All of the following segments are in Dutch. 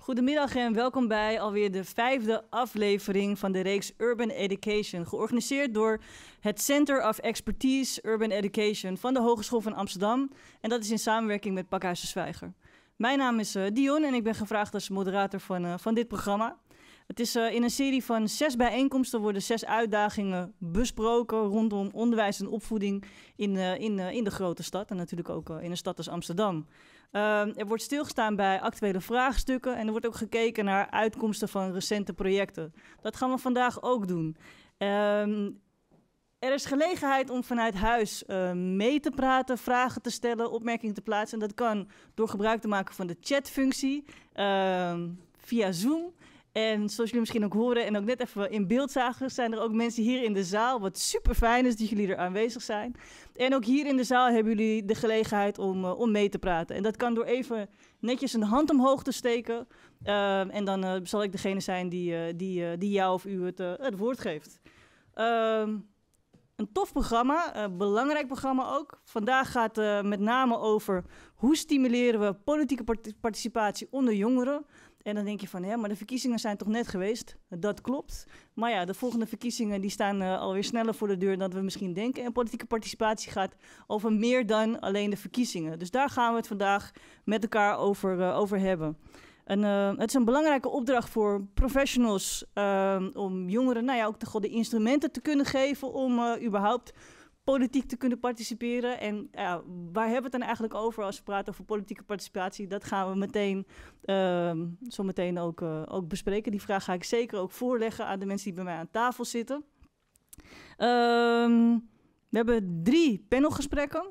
Goedemiddag en welkom bij alweer de 5e aflevering van de reeks Urban Education, georganiseerd door het Center of Expertise Urban Education van de Hogeschool van Amsterdam. En dat is in samenwerking met Pakhuis de Zwijger. Mijn naam is Dion en ik ben gevraagd als moderator van dit programma. Het is in een serie van 6 bijeenkomsten worden 6 uitdagingen besproken rondom onderwijs en opvoeding in de grote stad en natuurlijk ook in een stad als Amsterdam. Er wordt stilgestaan bij actuele vraagstukken en er wordt ook gekeken naar uitkomsten van recente projecten. Dat gaan we vandaag ook doen. Er is gelegenheid om vanuit huis mee te praten, vragen te stellen, opmerkingen te plaatsen. En dat kan door gebruik te maken van de chatfunctie via Zoom. En zoals jullie misschien ook horen en ook net even in beeld zagen, zijn er ook mensen hier in de zaal, wat super fijn is dat jullie er aanwezig zijn. En ook hier in de zaal hebben jullie de gelegenheid om mee te praten. En dat kan door even netjes een hand omhoog te steken. En dan zal ik degene zijn die jou of u het woord geeft. Een tof programma, een belangrijk programma ook. Vandaag gaat het met name over hoe stimuleren we politieke participatie onder jongeren. En dan denk je van, maar de verkiezingen zijn toch net geweest? Dat klopt. Maar ja, de volgende verkiezingen die staan alweer sneller voor de deur dan we misschien denken. En politieke participatie gaat over meer dan alleen de verkiezingen. Dus daar gaan we het vandaag met elkaar over hebben. En, het is een belangrijke opdracht voor professionals om jongeren ook de instrumenten te kunnen geven om überhaupt politiek te kunnen participeren. En waar hebben we het dan eigenlijk over als we praten over politieke participatie? Dat gaan we zo meteen ook bespreken. Die vraag ga ik zeker ook voorleggen aan de mensen die bij mij aan tafel zitten. We hebben 3 panelgesprekken.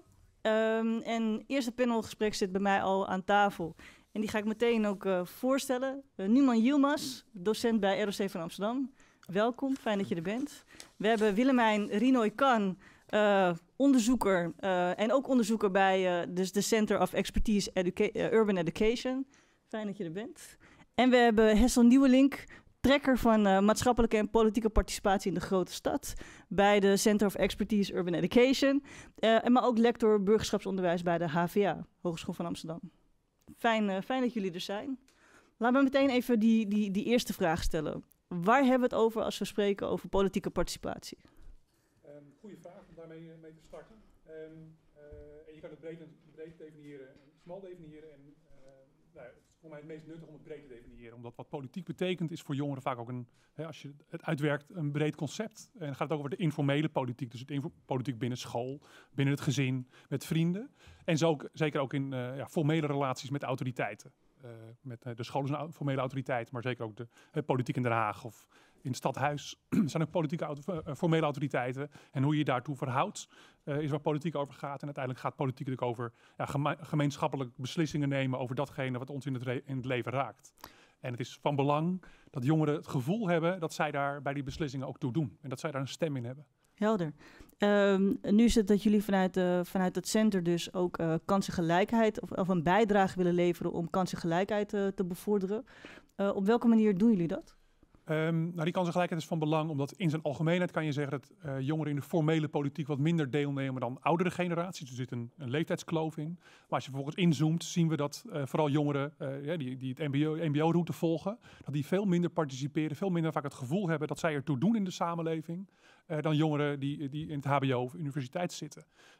En het eerste panelgesprek zit bij mij al aan tafel. En die ga ik meteen ook voorstellen. Numan Yilmaz, docent bij ROC van Amsterdam. Welkom, fijn dat je er bent. We hebben Willemijn Rinoy Kan, onderzoeker en ook onderzoeker bij dus de Center of Expertise Urban Education. Fijn dat je er bent. En we hebben Hessel Nieuwelink, trekker van maatschappelijke en politieke participatie in de grote stad bij de Center of Expertise Urban Education. Maar ook lector burgerschapsonderwijs bij de HVA, Hogeschool van Amsterdam. Fijn dat jullie er zijn. Laten we meteen even die eerste vraag stellen. Waar hebben we het over als we spreken over politieke participatie? Goeie vraag om daarmee mee te starten. En je kan het breed definiëren en smal definiëren. En het is voor mij het meest nuttig om het breed te definiëren. Omdat wat politiek betekent is voor jongeren vaak ook als je het uitwerkt, een breed concept. En dan gaat het ook over de informele politiek. Dus politiek binnen school, binnen het gezin, met vrienden. En zo zeker ook in formele relaties met autoriteiten. Met de school is een formele autoriteit, maar zeker ook de politiek in Den Haag of in het stadhuis zijn ook politieke formele autoriteiten. En hoe je je daartoe verhoudt, is waar politiek over gaat. En uiteindelijk gaat politiek natuurlijk over gemeenschappelijk beslissingen nemen over datgene wat ons in het leven raakt. En het is van belang dat jongeren het gevoel hebben dat zij daar bij die beslissingen ook toe doen. En dat zij daar een stem in hebben. Helder. Nu is het dat jullie vanuit het center dus ook kansengelijkheid of een bijdrage willen leveren om kansengelijkheid te bevorderen. Op welke manier doen jullie dat? Die kansengelijkheid is van belang, omdat in zijn algemeenheid kan je zeggen dat jongeren in de formele politiek wat minder deelnemen dan oudere generaties. Er zit een leeftijdskloof in. Maar als je vervolgens inzoomt, zien we dat vooral jongeren die het mbo-route volgen, dat die veel minder participeren, veel minder vaak het gevoel hebben dat zij ertoe doen in de samenleving, dan jongeren die in het hbo of universiteit zitten.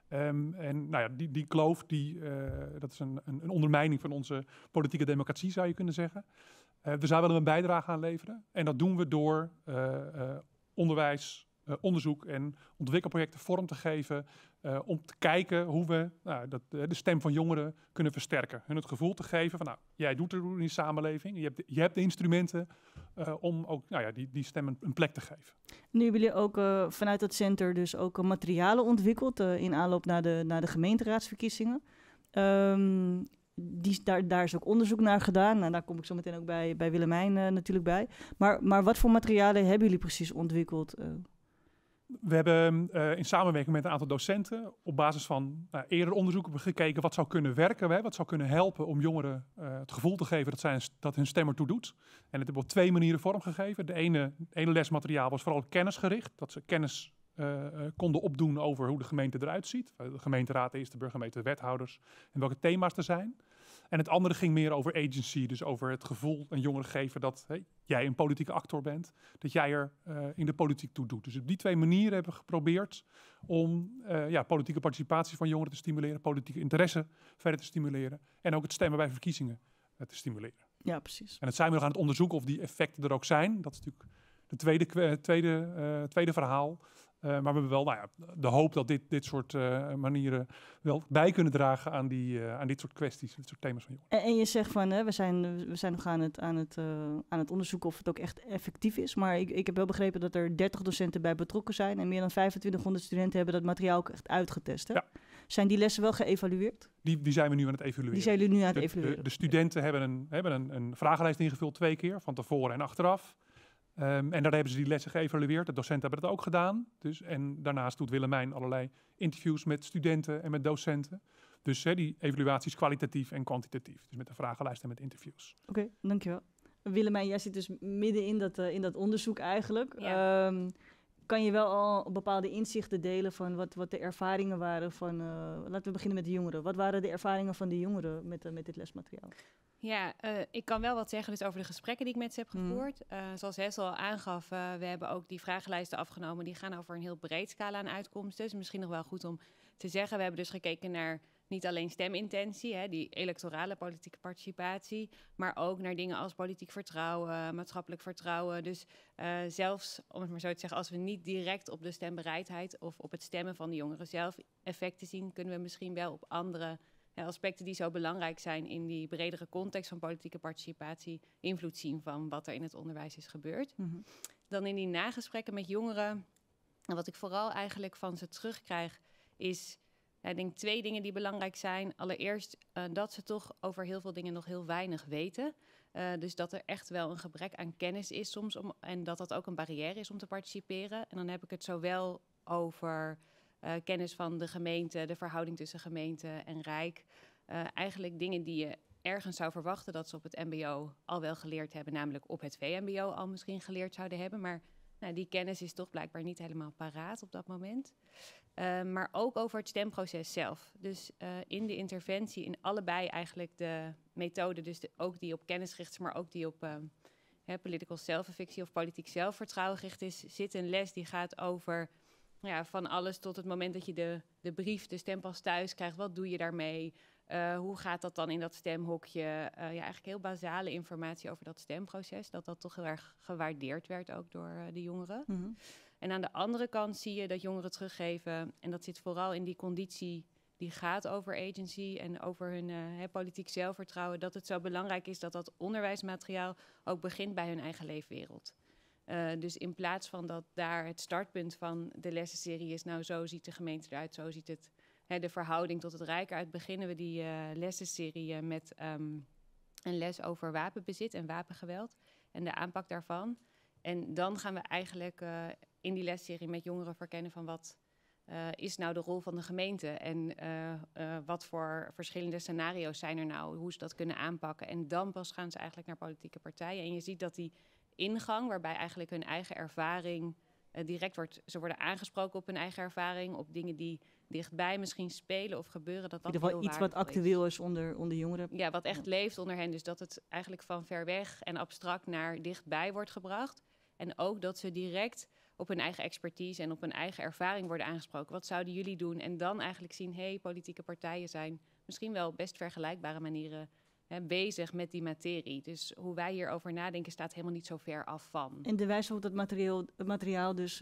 Die kloof, dat is een ondermijning van onze politieke democratie, zou je kunnen zeggen. Dus daar willen we een bijdrage aan leveren. En dat doen we door onderwijs, onderzoek en ontwikkelprojecten vorm te geven. Om te kijken hoe we de stem van jongeren kunnen versterken. Hun het gevoel te geven van jij doet er in die samenleving. Je hebt de instrumenten om ook die stem een plek te geven. Nu hebben jullie ook vanuit het center dus ook materialen ontwikkeld in aanloop naar de gemeenteraadsverkiezingen. Daar is ook onderzoek naar gedaan. Nou, daar kom ik zo meteen ook bij Willemijn natuurlijk bij. Maar wat voor materialen hebben jullie precies ontwikkeld? We hebben in samenwerking met een aantal docenten op basis van eerder onderzoek gekeken wat zou kunnen werken, wat zou kunnen helpen om jongeren het gevoel te geven dat hun stem ertoe doet. En dat hebben we op 2 manieren vormgegeven. De ene lesmateriaal was vooral kennisgericht, dat ze kennis konden opdoen over hoe de gemeente eruit ziet. De gemeenteraad is, de burgemeester, de wethouders en welke thema's er zijn. En het andere ging meer over agency, dus over het gevoel aan jongeren geven dat jij een politieke actor bent, dat jij er in de politiek toe doet. Dus op die 2 manieren hebben we geprobeerd om politieke participatie van jongeren te stimuleren, politieke interesse verder te stimuleren en ook het stemmen bij verkiezingen te stimuleren. Ja, precies. En het zijn we nog aan het onderzoeken of die effecten er ook zijn. Dat is natuurlijk het tweede verhaal. Maar we hebben wel de hoop dat dit soort manieren wel bij kunnen dragen aan dit soort kwesties, dit soort thema's van jongeren. En je zegt van, we zijn nog aan het onderzoeken of het ook echt effectief is. Maar ik heb wel begrepen dat er 30 docenten bij betrokken zijn en meer dan 2500 studenten hebben dat materiaal ook echt uitgetest. Hè? Ja. Zijn die lessen wel geëvalueerd? Die zijn we nu aan het evalueren. Die zijn jullie nu aan het evalueren? De studenten hebben een vragenlijst ingevuld 2 keer, van tevoren en achteraf. En daar hebben ze die lessen geëvalueerd. De docenten hebben dat ook gedaan. Dus, en daarnaast doet Willemijn allerlei interviews met studenten en met docenten. Dus die evaluatie is kwalitatief en kwantitatief. Dus met een vragenlijst en met interviews. Oké, dankjewel. Willemijn, jij zit dus midden in dat onderzoek eigenlijk. Ja. Kan je wel al bepaalde inzichten delen van wat de ervaringen waren van... laten we beginnen met de jongeren. Wat waren de ervaringen van de jongeren met dit lesmateriaal? Ja, ik kan wel wat zeggen dus over de gesprekken die ik met ze heb gevoerd. Zoals Hessel al aangaf, we hebben ook die vragenlijsten afgenomen. Die gaan over een heel breed scala aan uitkomsten. Dus misschien nog wel goed om te zeggen. We hebben dus gekeken naar niet alleen stemintentie, die electorale politieke participatie, maar ook naar dingen als politiek vertrouwen, maatschappelijk vertrouwen. Dus zelfs, om het maar zo te zeggen, als we niet direct op de stembereidheid of op het stemmen van de jongeren zelf effecten zien, kunnen we misschien wel op andere aspecten die zo belangrijk zijn in die bredere context van politieke participatie invloed zien van wat er in het onderwijs is gebeurd. Mm-hmm. Dan in die nagesprekken met jongeren, en wat ik vooral eigenlijk van ze terugkrijg, is, ik denk 2 dingen die belangrijk zijn. Allereerst dat ze toch over heel veel dingen nog heel weinig weten. Dus dat er echt wel een gebrek aan kennis is soms en dat dat ook een barrière is om te participeren. En dan heb ik het zowel over kennis van de gemeente, de verhouding tussen gemeente en Rijk. Eigenlijk dingen die je ergens zou verwachten dat ze op het mbo al wel geleerd hebben, namelijk op het VMBO al misschien geleerd zouden hebben. Maar die kennis is toch blijkbaar niet helemaal paraat op dat moment. Maar ook over het stemproces zelf. Dus in de interventie, in allebei eigenlijk de methoden, dus ook die op kennis gericht is, maar ook die op political self-efficacy of politiek zelfvertrouwen gericht is, zit een les die gaat over van alles tot het moment dat je de brief, de stempas thuis krijgt. Wat doe je daarmee? Hoe gaat dat dan in dat stemhokje? Eigenlijk heel basale informatie over dat stemproces. Dat toch heel erg gewaardeerd werd ook door de jongeren. Mm-hmm. En aan de andere kant zie je dat jongeren teruggeven, en dat zit vooral in die conditie die gaat over agency en over hun politiek zelfvertrouwen, dat het zo belangrijk is dat dat onderwijsmateriaal ook begint bij hun eigen leefwereld. Dus in plaats van dat daar het startpunt van de lessenserie is, nou zo ziet de gemeente eruit, zo ziet het de verhouding tot het Rijk uit, beginnen we die lessenserie met een les over wapenbezit en wapengeweld en de aanpak daarvan. En dan gaan we eigenlijk in die lesserie met jongeren verkennen van wat is nou de rol van de gemeente en wat voor verschillende scenario's zijn er nou, hoe ze dat kunnen aanpakken. En dan pas gaan ze eigenlijk naar politieke partijen. En je ziet dat die ingang, waarbij eigenlijk hun eigen ervaring ze worden aangesproken op hun eigen ervaring, op dingen die dichtbij misschien spelen of gebeuren, dat in ieder geval iets wat actueel is onder jongeren. Ja, wat echt leeft onder hen. Dus dat het eigenlijk van ver weg en abstract naar dichtbij wordt gebracht. En ook dat ze direct op hun eigen expertise en op hun eigen ervaring worden aangesproken. Wat zouden jullie doen? En dan eigenlijk zien, politieke partijen zijn misschien wel best vergelijkbare manieren bezig met die materie. Dus hoe wij hierover nadenken staat helemaal niet zo ver af van. En de wijze waarop het materiaal dus,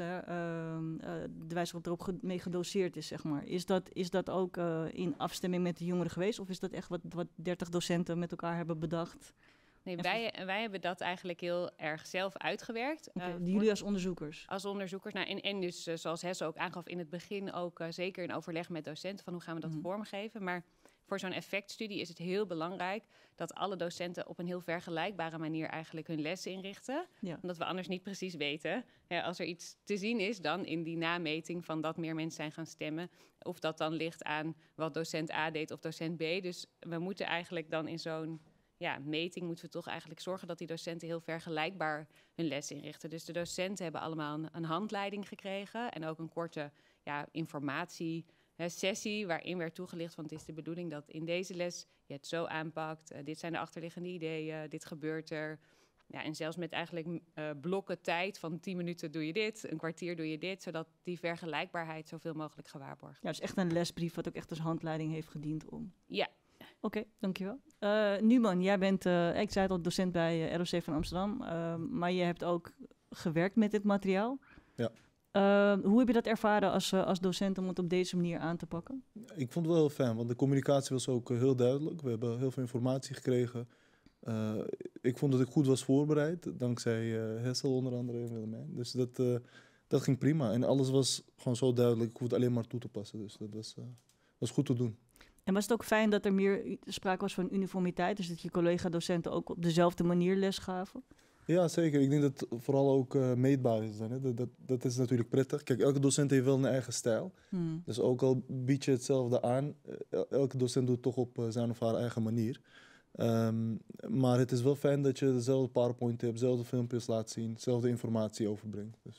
de wijze waarop erop mee gedoseerd is, zeg maar. Is dat ook in afstemming met de jongeren geweest? Of is dat echt wat 30 docenten met elkaar hebben bedacht? Nee, wij hebben dat eigenlijk heel erg zelf uitgewerkt. Jullie als onderzoekers? Als onderzoekers. En dus zoals Hesse ook aangaf in het begin ook zeker in overleg met docenten van hoe gaan we dat vormgeven. Maar voor zo'n effectstudie is het heel belangrijk dat alle docenten op een heel vergelijkbare manier eigenlijk hun lessen inrichten. Ja. Omdat we anders niet precies weten, als er iets te zien is dan in die nameting van dat meer mensen zijn gaan stemmen, of dat dan ligt aan wat docent A deed of docent B. Dus we moeten eigenlijk dan in zo'n meting moeten we toch eigenlijk zorgen dat die docenten heel vergelijkbaar hun lessen inrichten. Dus de docenten hebben allemaal een handleiding gekregen en ook een korte informatie sessie waarin werd toegelicht van het is de bedoeling dat in deze les je het zo aanpakt. Dit zijn de achterliggende ideeën, dit gebeurt er. Ja, en zelfs met eigenlijk blokken tijd van 10 minuten doe je dit, een kwartier doe je dit, zodat die vergelijkbaarheid zoveel mogelijk gewaarborgd Ja, dus echt een lesbrief wat ook echt als handleiding heeft gediend om. Ja. Oké, dankjewel. Numan, jij bent, ik zei het al, docent bij ROC van Amsterdam, maar je hebt ook gewerkt met dit materiaal. Ja. Hoe heb je dat ervaren als docent om het op deze manier aan te pakken? Ik vond het wel heel fijn, want de communicatie was ook heel duidelijk. We hebben heel veel informatie gekregen. Ik vond dat ik goed was voorbereid, dankzij Hessel onder andere en Willemijn. Dus dat ging prima. En alles was gewoon zo duidelijk, ik hoefde alleen maar toe te passen. Dus dat was goed te doen. En was het ook fijn dat er meer sprake was van uniformiteit? Dus dat je collega-docenten ook op dezelfde manier les gaven? Ja, zeker. Ik denk dat het vooral ook meetbaar is. Dan, hè. Dat is natuurlijk prettig. Kijk, elke docent heeft wel een eigen stijl. Dus ook al bied je hetzelfde aan, elke docent doet het toch op zijn of haar eigen manier. Maar het is wel fijn dat je dezelfde PowerPoint hebt, dezelfde filmpjes laat zien, dezelfde informatie overbrengt. Dus,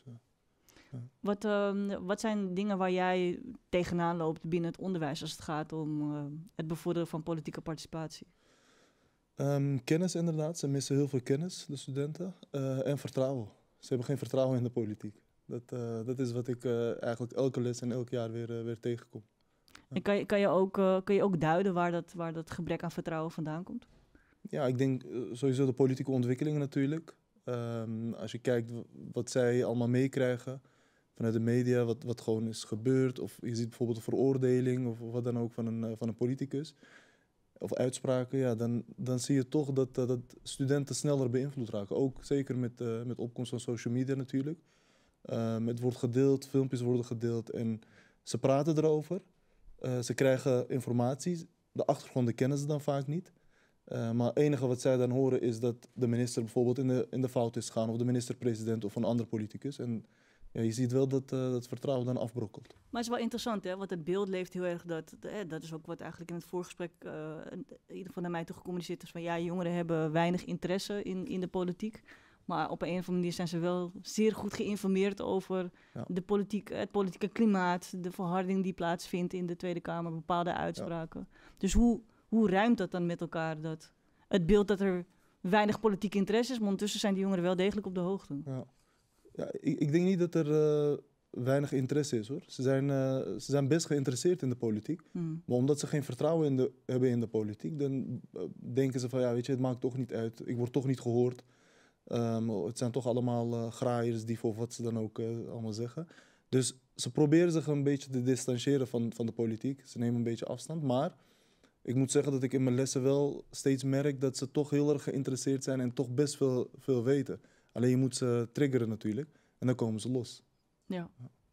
Wat zijn dingen waar jij tegenaan loopt binnen het onderwijs als het gaat om het bevorderen van politieke participatie? Kennis inderdaad. Ze missen heel veel kennis, de studenten. En vertrouwen. Ze hebben geen vertrouwen in de politiek. Dat is wat ik eigenlijk elke les en elk jaar weer tegenkom. En kan je ook duiden waar dat gebrek aan vertrouwen vandaan komt? Ja, ik denk sowieso de politieke ontwikkelingen natuurlijk. Als je kijkt wat zij allemaal meekrijgen vanuit de media, wat gewoon is gebeurd. Of je ziet bijvoorbeeld een veroordeling of wat dan ook van een politicus. Of uitspraken, ja, dan zie je toch dat studenten sneller beïnvloed raken. Ook zeker met opkomst van social media natuurlijk. Het wordt gedeeld, filmpjes worden gedeeld en ze praten erover. Ze krijgen informatie, de achtergronden kennen ze dan vaak niet. Maar het enige wat zij dan horen is dat de minister bijvoorbeeld in de fout is gegaan, of de minister-president of een ander politicus. En ja, je ziet wel dat vertrouwen dan afbrokkelt. Maar het is wel interessant, hè? Want het beeld leeft heel erg dat is ook wat eigenlijk in het voorgesprek in ieder geval naar mij toe gecommuniceerd is van ja, jongeren hebben weinig interesse in de politiek. Maar op een of andere manier zijn ze wel zeer goed geïnformeerd over de politiek, het politieke klimaat, de verharding die plaatsvindt in de Tweede Kamer, bepaalde uitspraken. Ja. Dus hoe ruimt dat dan met elkaar? Het beeld dat er weinig politiek interesse is, maar ondertussen zijn die jongeren wel degelijk op de hoogte. Ja, ik denk niet dat er weinig interesse is hoor. Ze zijn best geïnteresseerd in de politiek. Maar omdat ze geen vertrouwen hebben in de politiek, dan denken ze van ja, weet je, het maakt toch niet uit. Ik word toch niet gehoord. Het zijn toch allemaal graaiers, dieven of wat ze dan ook allemaal zeggen. Dus ze proberen zich een beetje te distancieren van de politiek. Ze nemen een beetje afstand. Maar ik moet zeggen dat ik in mijn lessen wel steeds merk dat ze toch heel erg geïnteresseerd zijn en toch best veel weten. Alleen je moet ze triggeren natuurlijk en dan komen ze los. Ja.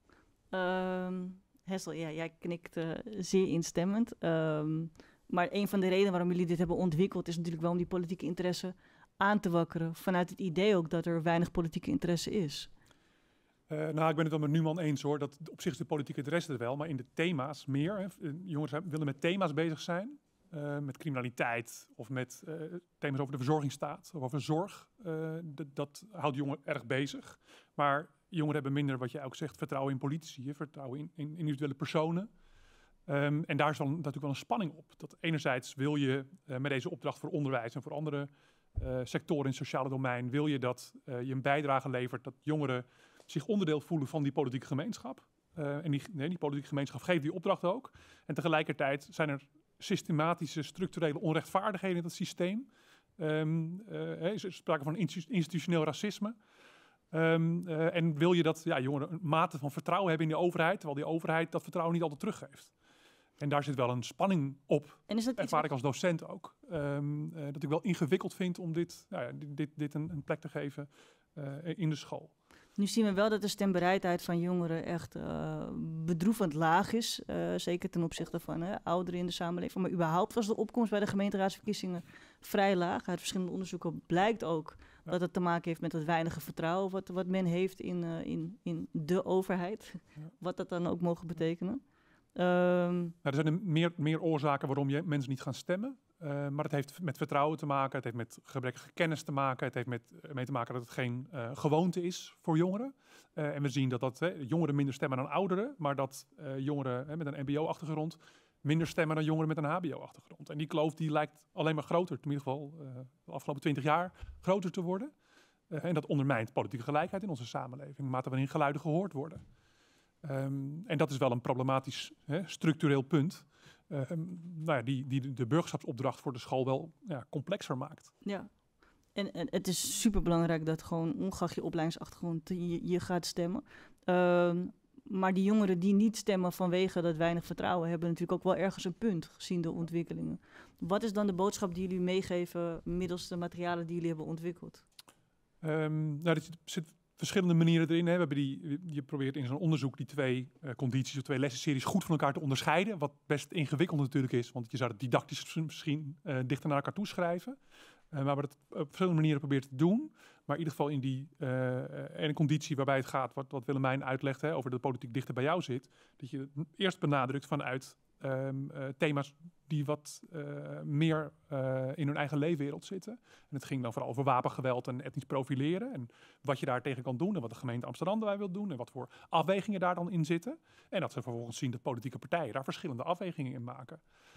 Hessel, ja, jij knikt zeer instemmend. Maar een van de redenen waarom jullie dit hebben ontwikkeld is natuurlijk wel om die politieke interesse aan te wakkeren. Vanuit het idee ook dat er weinig politieke interesse is. Ik ben het wel met Numan eens hoor. Dat op zich is de politieke interesse er wel, maar in de thema's meer. Hè. Jongens willen met thema's bezig zijn. Met criminaliteit of met thema's over de verzorgingsstaat of over zorg. Dat houdt jongeren erg bezig. Maar jongeren hebben minder, wat jij ook zegt, vertrouwen in politici, vertrouwen in individuele personen. En daar is dan natuurlijk wel een spanning op. Dat enerzijds wil je met deze opdracht voor onderwijs en voor andere sectoren in het sociale domein, wil je dat je een bijdrage levert dat jongeren zich onderdeel voelen van die politieke gemeenschap. En die politieke gemeenschap geeft die opdracht ook. En tegelijkertijd zijn er systematische, structurele onrechtvaardigheden in het systeem. Er is sprake van institutioneel racisme. En wil je dat jongeren een mate van vertrouwen hebben in de overheid, terwijl die overheid dat vertrouwen niet altijd teruggeeft. En daar zit wel een spanning op. En is dat ervaar ik als docent ook. Dat ik wel ingewikkeld vind om dit een plek te geven in de school. Nu zien we wel dat de stembereidheid van jongeren echt bedroevend laag is. Zeker ten opzichte van ouderen in de samenleving. Maar überhaupt was de opkomst bij de gemeenteraadsverkiezingen vrij laag. Uit verschillende onderzoeken blijkt ook dat het te maken heeft met het weinige vertrouwen wat men heeft in de overheid. Ja. Wat dat dan ook mogen betekenen. Er zijn meer oorzaken waarom mensen niet gaan stemmen. Maar het heeft met vertrouwen te maken, het heeft met gebrekkige kennis te maken, het heeft mee te maken dat het geen gewoonte is voor jongeren. En we zien dat jongeren minder stemmen dan ouderen, maar dat jongeren met een mbo-achtergrond minder stemmen dan jongeren met een hbo-achtergrond. En die kloof die lijkt alleen maar groter, in ieder geval de afgelopen 20 jaar, groter te worden. En dat ondermijnt politieke gelijkheid in onze samenleving, de mate waarin geluiden gehoord worden. En dat is wel een problematisch structureel punt. Die de burgerschapsopdracht voor de school wel complexer maakt. Ja, en het is superbelangrijk dat gewoon ongeacht je opleidingsachtergrond je gaat stemmen. Maar die jongeren die niet stemmen vanwege dat weinig vertrouwen hebben natuurlijk ook wel ergens een punt gezien de ontwikkelingen. Wat is dan de boodschap die jullie meegeven middels de materialen die jullie hebben ontwikkeld? Er zitten verschillende manieren erin. Hè. Je probeert in zo'n onderzoek die twee condities of twee lessenseries goed van elkaar te onderscheiden. Wat best ingewikkeld natuurlijk is, want je zou het didactisch misschien dichter naar elkaar toeschrijven. Maar we het op verschillende manieren proberen te doen. Maar in ieder geval in die ene conditie waarbij het gaat, wat Willemijn uitlegt over de politiek dichter bij jou zit. Dat je het eerst benadrukt vanuit thema's die wat meer in hun eigen leefwereld zitten. En het ging dan vooral over wapengeweld en etnisch profileren. En wat je daar tegen kan doen en wat de gemeente Amsterdam daarbij wil doen. En wat voor afwegingen daar dan in zitten. En dat ze vervolgens zien dat politieke partijen daar verschillende afwegingen in maken.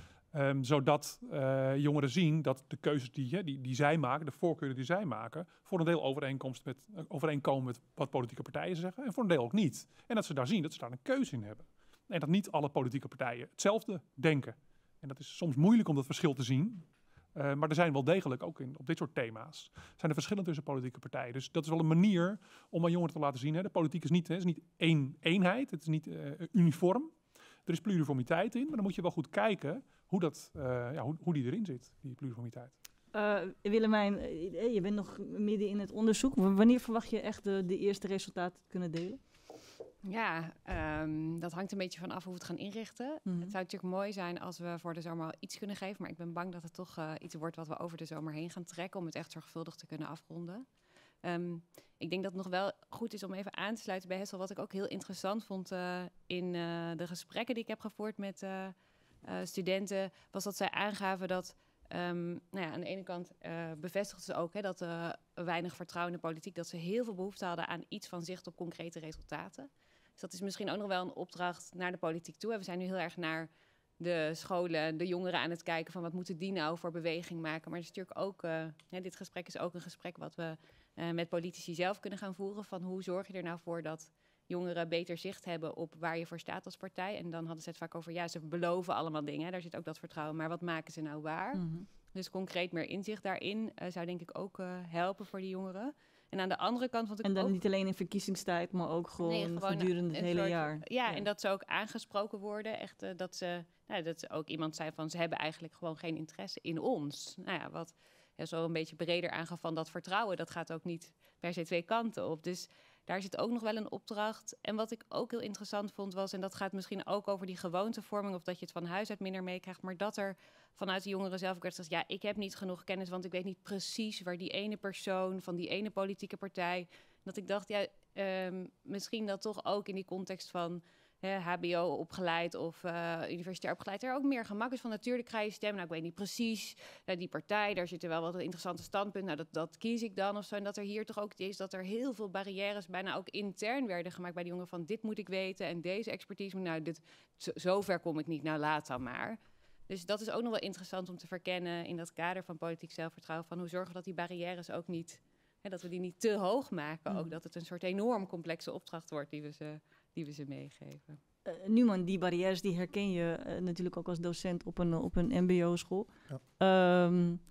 Zodat jongeren zien dat de keuzes die zij maken, de voorkeuren die zij maken, voor een deel overeenkomen met wat politieke partijen zeggen en voor een deel ook niet. En dat ze daar zien dat ze daar een keuze in hebben. En dat niet alle politieke partijen hetzelfde denken. En dat is soms moeilijk om dat verschil te zien. Maar er zijn wel degelijk, ook op dit soort thema's, zijn er verschillen tussen politieke partijen. Dus dat is wel een manier om aan jongeren te laten zien. De politiek is niet één eenheid, het is niet uniform. Er is pluriformiteit in, maar dan moet je wel goed kijken hoe die erin zit, die pluriformiteit. Willemijn, je bent nog midden in het onderzoek. Wanneer verwacht je echt de eerste resultaten te kunnen delen? Ja, dat hangt een beetje van af hoe we het gaan inrichten. Mm-hmm. Het zou natuurlijk mooi zijn als we voor de zomer al iets kunnen geven. Maar ik ben bang dat het toch iets wordt wat we over de zomer heen gaan trekken. Om het echt zorgvuldig te kunnen afronden. Ik denk dat het nog wel goed is om even aan te sluiten bij Hessel. Wat ik ook heel interessant vond in de gesprekken die ik heb gevoerd met studenten. Was dat zij aangaven dat aan de ene kant bevestigden ze ook dat weinig vertrouwen in de politiek. Dat ze heel veel behoefte hadden aan iets van zicht op concrete resultaten. Dus dat is misschien ook nog wel een opdracht naar de politiek toe. We zijn nu heel erg naar de scholen, de jongeren aan het kijken van wat moeten die nou voor beweging maken. Maar het is natuurlijk ook, dit gesprek is ook een gesprek wat we met politici zelf kunnen gaan voeren. Van hoe zorg je er nou voor dat jongeren beter zicht hebben op waar je voor staat als partij. En dan hadden ze het vaak over, ze beloven allemaal dingen. Daar zit ook dat vertrouwen. Maar wat maken ze nou waar? Mm-hmm. Dus concreet meer inzicht daarin zou denk ik ook helpen voor die jongeren. En aan de andere kant vond ik en dan ook niet alleen in verkiezingstijd, maar ook gewoon gedurende het hele jaar. Ja, en dat ze ook aangesproken worden. Echt dat ze ook iemand zei van, ze hebben eigenlijk gewoon geen interesse in ons. Nou ja, wat zo een beetje breder aangaf van dat vertrouwen. Dat gaat ook niet per se twee kanten op. Dus daar zit ook nog wel een opdracht. En wat ik ook heel interessant vond was, en dat gaat misschien ook over die gewoontevorming, of dat je het van huis uit minder meekrijgt, maar dat er vanuit de jongeren zelf ook werd gezegd, ik heb niet genoeg kennis, want ik weet niet precies waar die ene persoon van die ene politieke partij. Dat ik dacht, misschien dat toch ook in die context van HBO opgeleid of universitair opgeleid, er ook meer gemak is van natuurlijk ga je stemmen. Nou, ik weet niet precies, die partij, daar zitten wel wat interessante standpunten. Nou, dat kies ik dan of zo. En dat er hier toch ook is dat er heel veel barrières bijna ook intern werden gemaakt bij de jongeren van dit moet ik weten en deze expertise. Nou, zover kom ik niet, nou laat dan maar. Dus dat is ook nog wel interessant om te verkennen in dat kader van politiek zelfvertrouwen. Van hoe zorgen we dat die barrières ook niet, dat we die niet te hoog maken. Ook dat het een soort enorm complexe opdracht wordt die we ze meegeven. Numan, die barrières die herken je natuurlijk ook als docent op een mbo-school. Ja.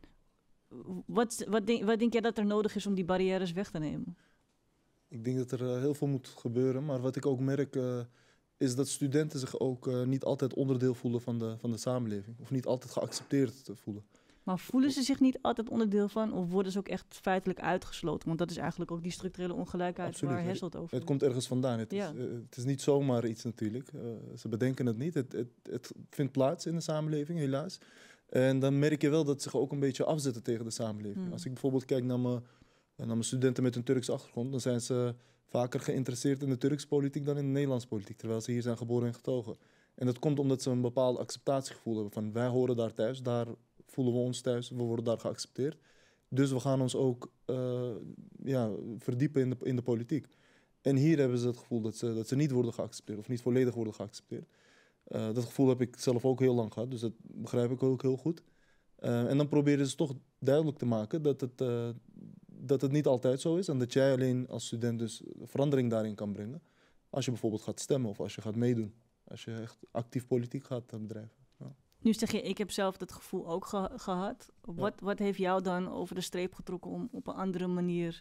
Wat denk jij dat er nodig is om die barrières weg te nemen? Ik denk dat er heel veel moet gebeuren, maar wat ik ook merk is dat studenten zich ook niet altijd onderdeel voelen van de samenleving. Of niet altijd geaccepteerd te voelen. Maar voelen ze zich niet altijd onderdeel van? Of worden ze ook echt feitelijk uitgesloten? Want dat is eigenlijk ook die structurele ongelijkheid. Absoluut. Waar Hessel het over Het komt ergens vandaan. Het is niet zomaar iets natuurlijk. Ze bedenken het niet. Het vindt plaats in de samenleving, helaas. En dan merk je wel dat ze zich ook een beetje afzetten tegen de samenleving. Als ik bijvoorbeeld kijk naar mijn studenten met een Turkse achtergrond, dan zijn ze vaker geïnteresseerd in de Turkse politiek dan in de Nederlandse politiek, terwijl ze hier zijn geboren en getogen. En dat komt omdat ze een bepaald acceptatiegevoel hebben van wij horen daar thuis, daar voelen we ons thuis, we worden daar geaccepteerd. Dus we gaan ons ook verdiepen in de politiek. En hier hebben ze het gevoel dat ze niet worden geaccepteerd of niet volledig worden geaccepteerd. Dat gevoel heb ik zelf ook heel lang gehad, dus dat begrijp ik ook heel goed. En dan proberen ze toch duidelijk te maken dat het niet altijd zo is en dat jij alleen als student dus verandering daarin kan brengen. Als je bijvoorbeeld gaat stemmen of als je gaat meedoen. Als je echt actief politiek gaat bedrijven. Ja. Nu zeg je, ik heb zelf dat gevoel ook gehad. Wat heeft jou dan over de streep getrokken om op een andere manier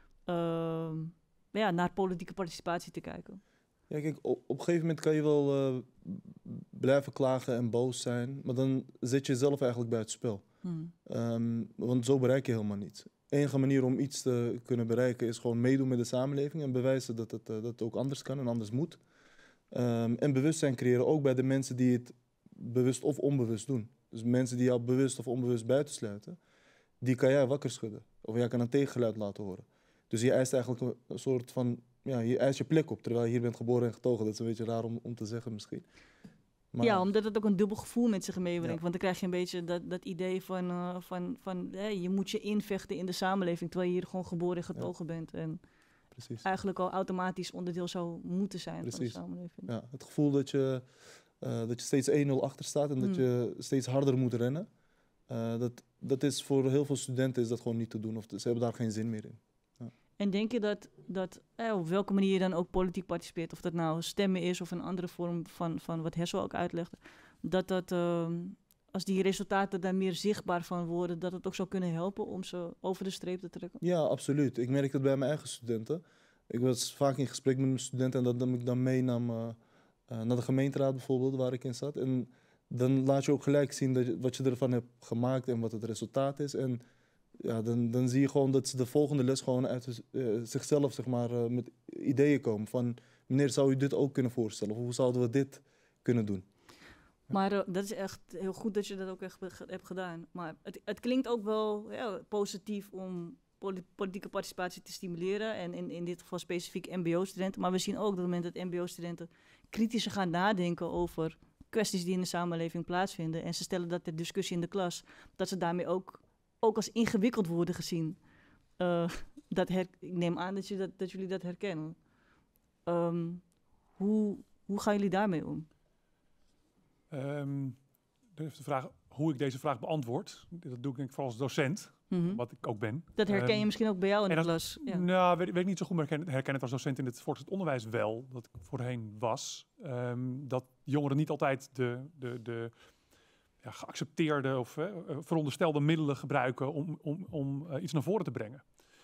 naar politieke participatie te kijken? Ja, kijk, op een gegeven moment kan je wel blijven klagen en boos zijn, maar dan zet je jezelf eigenlijk bij het spel. Want zo bereik je helemaal niets. De enige manier om iets te kunnen bereiken is gewoon meedoen met de samenleving en bewijzen dat het ook anders kan en anders moet. En bewustzijn creëren ook bij de mensen die het bewust of onbewust doen. Dus mensen die jou bewust of onbewust buitensluiten, die kan jij wakker schudden. Of jij kan een tegengeluid laten horen. Dus je eist eigenlijk een soort van, je eist je plek op, terwijl je hier bent geboren en getogen. Dat is een beetje raar om te zeggen misschien. Maar, ja, omdat het ook een dubbel gevoel met zich meebrengt. Ja. Want dan krijg je een beetje dat idee van je moet je invechten in de samenleving, terwijl je hier gewoon geboren en getogen bent. En precies. Eigenlijk al automatisch onderdeel zou moeten zijn precies. van de samenleving. Ja, het gevoel dat je steeds 1-0 achter staat en dat je steeds harder moet rennen. Dat is voor heel veel studenten is dat gewoon niet te doen. Of ze hebben daar geen zin meer in. Ja. En denk je dat op welke manier je dan ook politiek participeert, of dat nou stemmen is of een andere vorm van wat Hessel ook uitlegde, dat als die resultaten daar meer zichtbaar van worden, dat het ook zou kunnen helpen om ze over de streep te trekken? Ja, absoluut. Ik merk dat bij mijn eigen studenten. Ik was vaak in gesprek met mijn studenten en dat ik dan meenam naar de gemeenteraad bijvoorbeeld, waar ik in zat. En dan laat je ook gelijk zien wat je ervan hebt gemaakt en wat het resultaat is. En ja, dan zie je gewoon dat ze de volgende les gewoon uit zichzelf zeg maar, met ideeën komen. Van, meneer, zou u dit ook kunnen voorstellen? Of hoe zouden we dit kunnen doen? Maar dat is echt heel goed dat je dat ook echt hebt gedaan. Maar het klinkt ook wel positief om politieke participatie te stimuleren. En in dit geval specifiek mbo-studenten. Maar we zien ook dat op het moment dat mbo-studenten kritischer gaan nadenken over kwesties die in de samenleving plaatsvinden. En ze stellen dat ter discussie in de klas. Dat ze daarmee ook als ingewikkeld worden gezien. Ik neem aan dat jullie dat herkennen. Hoe gaan jullie daarmee om? De vraag hoe ik deze vraag beantwoord. Dat doe ik denk ik vooral als docent, wat ik ook ben. Dat herken je misschien ook bij jou in de klas? Ja. Nou, weet ik niet zo goed, maar herken het als docent in het voortgezet onderwijs wel, dat ik voorheen was. Dat jongeren niet altijd de geaccepteerde of veronderstelde middelen gebruiken om iets naar voren te brengen.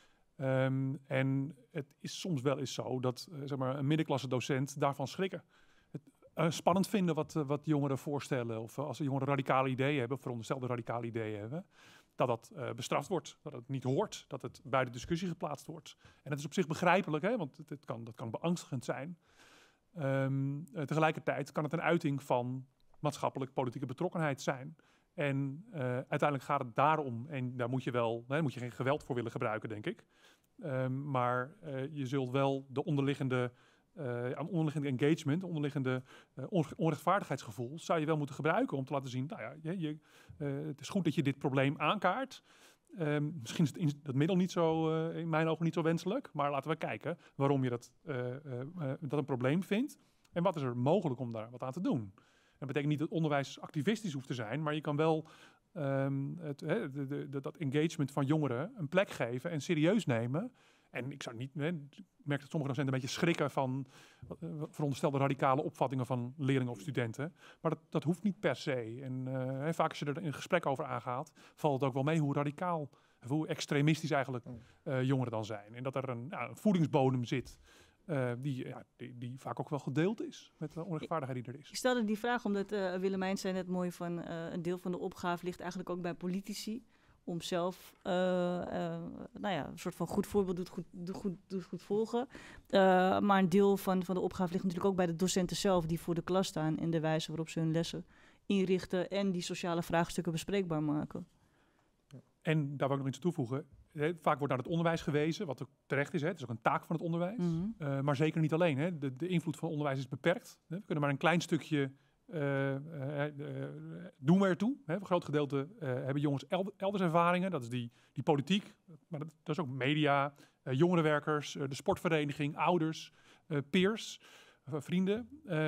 En het is soms wel eens zo dat zeg maar een middenklasse docent daarvan schrikken. Spannend vinden wat jongeren voorstellen. Of als jongeren radicale ideeën hebben, of veronderstelde radicale ideeën hebben, dat bestraft wordt. Dat het niet hoort. Dat het buiten discussie geplaatst wordt. En dat is op zich begrijpelijk, hè, want dat kan beangstigend zijn. Tegelijkertijd kan het een uiting van maatschappelijk politieke betrokkenheid zijn. En uiteindelijk gaat het daarom, en daar moet je geen geweld voor willen gebruiken, denk ik. Maar je zult wel de onderliggende engagement, onderliggende onrechtvaardigheidsgevoel, zou je wel moeten gebruiken om te laten zien, het is goed dat je dit probleem aankaart. Misschien is dat middel niet zo, in mijn ogen niet zo wenselijk, maar laten we kijken waarom je dat een probleem vindt en wat is er mogelijk om daar wat aan te doen. Dat betekent niet dat onderwijs activistisch hoeft te zijn, maar je kan wel dat engagement van jongeren een plek geven en serieus nemen. En ik merk dat sommige docenten een beetje schrikken van veronderstelde radicale opvattingen van leerlingen of studenten. Maar dat hoeft niet per se. En vaak als je er een gesprek over aangaat, valt het ook wel mee hoe radicaal, hoe extremistisch eigenlijk jongeren dan zijn. En dat er een voedingsbodem zit die vaak ook wel gedeeld is met de onrechtvaardigheid die er is. Ik stelde die vraag omdat Willemijn zei net mooi van een deel van de opgave ligt eigenlijk ook bij politici. Om zelf een soort van goed voorbeeld doet goed volgen. Maar een deel van de opgave ligt natuurlijk ook bij de docenten zelf die voor de klas staan en de wijze waarop ze hun lessen inrichten en die sociale vraagstukken bespreekbaar maken. En daar wil ik nog iets toevoegen. Vaak wordt naar het onderwijs gewezen, wat ook terecht is. Het is ook een taak van het onderwijs. Maar zeker niet alleen. De invloed van het onderwijs is beperkt. We kunnen maar een klein stukje doen we ertoe. Hè. Een groot gedeelte hebben jongens elders ervaringen. Dat is die politiek, maar dat is ook media, jongerenwerkers, de sportvereniging, ouders, peers, vrienden.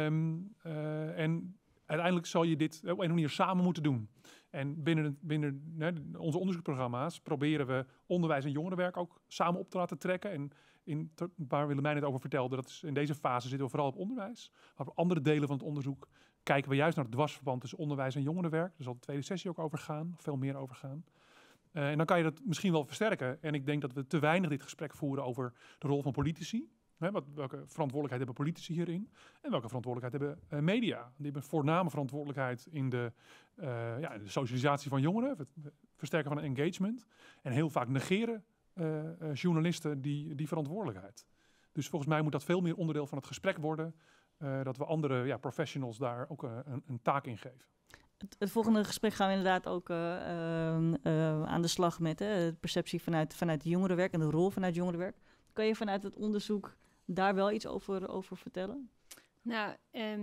En uiteindelijk zal je dit op een manier samen moeten doen. En binnen onze onderzoeksprogramma's proberen we onderwijs en jongerenwerk ook samen op te laten trekken. En waar Willemijn het over vertelde, dat is in deze fase zitten we vooral op onderwijs. Maar op andere delen van het onderzoek kijken we juist naar het dwarsverband tussen onderwijs en jongerenwerk. Daar zal de tweede sessie ook over gaan, veel meer over gaan. En dan kan je dat misschien wel versterken. En ik denk dat we te weinig dit gesprek voeren over de rol van politici. Welke verantwoordelijkheid hebben politici hierin? En welke verantwoordelijkheid hebben media? Die hebben een voorname verantwoordelijkheid in de socialisatie van jongeren, het versterken van engagement. En heel vaak negeren journalisten die verantwoordelijkheid. Dus volgens mij moet dat veel meer onderdeel van het gesprek worden. Dat we andere professionals daar ook een taak in geven. Het volgende gesprek gaan we inderdaad ook aan de slag met de perceptie vanuit jongerenwerk en de rol vanuit jongerenwerk. Kan je vanuit het onderzoek daar wel iets over vertellen? Nou,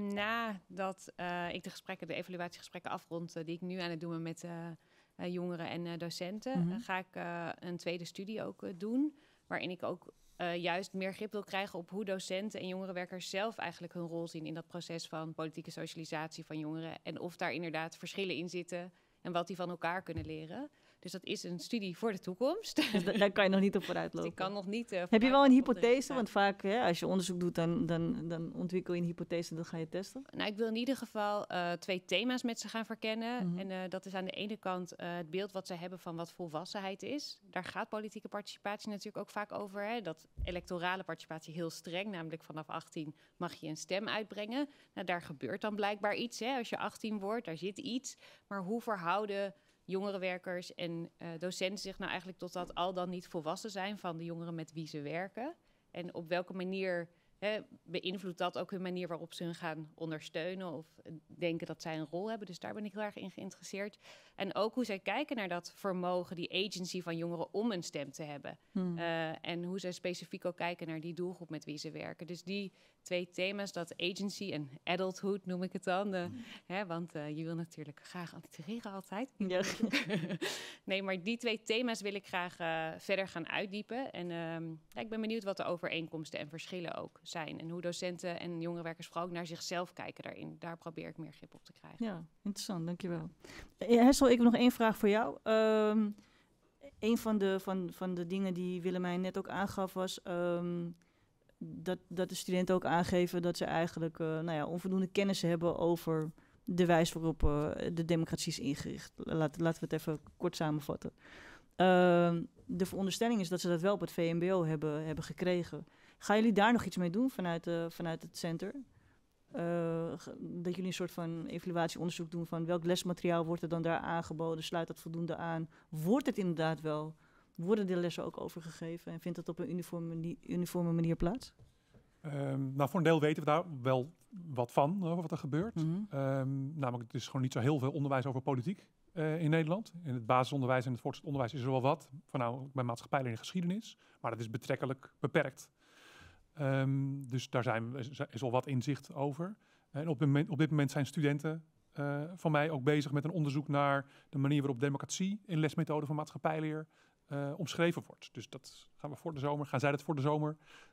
nadat ik de evaluatiegesprekken afrond die ik nu aan het doen ben met jongeren en docenten, ga ik een tweede studie ook doen, waarin ik ook juist meer grip wil krijgen op hoe docenten en jongerenwerkers zelf eigenlijk hun rol zien in dat proces van politieke socialisatie van jongeren. En of daar inderdaad verschillen in zitten en wat die van elkaar kunnen leren. Dus dat is een studie voor de toekomst. Dus daar kan je nog niet op vooruit lopen. Dus ik kan nog niet. Heb je wel een hypothese? Want vaak als je onderzoek doet, dan ontwikkel je een hypothese en dan ga je testen. Nou, ik wil in ieder geval 2 thema's met ze gaan verkennen. En dat is aan de ene kant het beeld wat ze hebben van wat volwassenheid is. Daar gaat politieke participatie natuurlijk ook vaak over. Hè? Dat electorale participatie heel streng, namelijk vanaf 18 mag je een stem uitbrengen. Nou, daar gebeurt dan blijkbaar iets. Hè? Als je 18 wordt, daar zit iets. Maar hoe verhouden jongerenwerkers en docenten zich nou eigenlijk tot dat al dan niet volwassen zijn van de jongeren met wie ze werken? En op welke manier beïnvloedt dat ook hun manier waarop ze hun gaan ondersteunen of denken dat zij een rol hebben? Dus daar ben ik heel erg in geïnteresseerd. En ook hoe zij kijken naar dat vermogen, die agency van jongeren om een stem te hebben. En hoe zij specifiek ook kijken naar die doelgroep met wie ze werken. Dus die 2 thema's, dat agency en adulthood noem ik het dan. Want je wil natuurlijk graag allitereren altijd. Ja. Nee, maar die 2 thema's wil ik graag verder gaan uitdiepen. En ik ben benieuwd wat de overeenkomsten en verschillen ook zijn. En hoe docenten en jongerenwerkers vooral ook naar zichzelf kijken daarin. Daar probeer ik meer grip op te krijgen. Ja, interessant, dankjewel. Hessel, ik heb nog 1 vraag voor jou. Een van de dingen die Willemijn net ook aangaf was dat de studenten ook aangeven dat ze eigenlijk onvoldoende kennis hebben over de wijze waarop de democratie is ingericht. Laten we het even kort samenvatten. De veronderstelling is dat ze dat wel op het VMBO hebben gekregen. Gaan jullie daar nog iets mee doen vanuit het center? Dat jullie een soort van evaluatieonderzoek doen van welk lesmateriaal wordt er dan daar aangeboden? Sluit dat voldoende aan? Wordt het inderdaad wel? Worden de lessen ook overgegeven en vindt dat op een uniforme manier plaats? Voor een deel weten we daar wel wat van, wat er gebeurt. Namelijk, het is gewoon niet zo heel veel onderwijs over politiek in Nederland. In het basisonderwijs en het voortgezet onderwijs is er wel wat. Bij maatschappijleer en geschiedenis. Maar dat is betrekkelijk beperkt. Dus daar is al wat inzicht over. En op dit moment zijn studenten van mij ook bezig met een onderzoek naar de manier waarop democratie in lesmethoden van maatschappijleer omschreven wordt. Dus dat gaan zij dat voor de zomer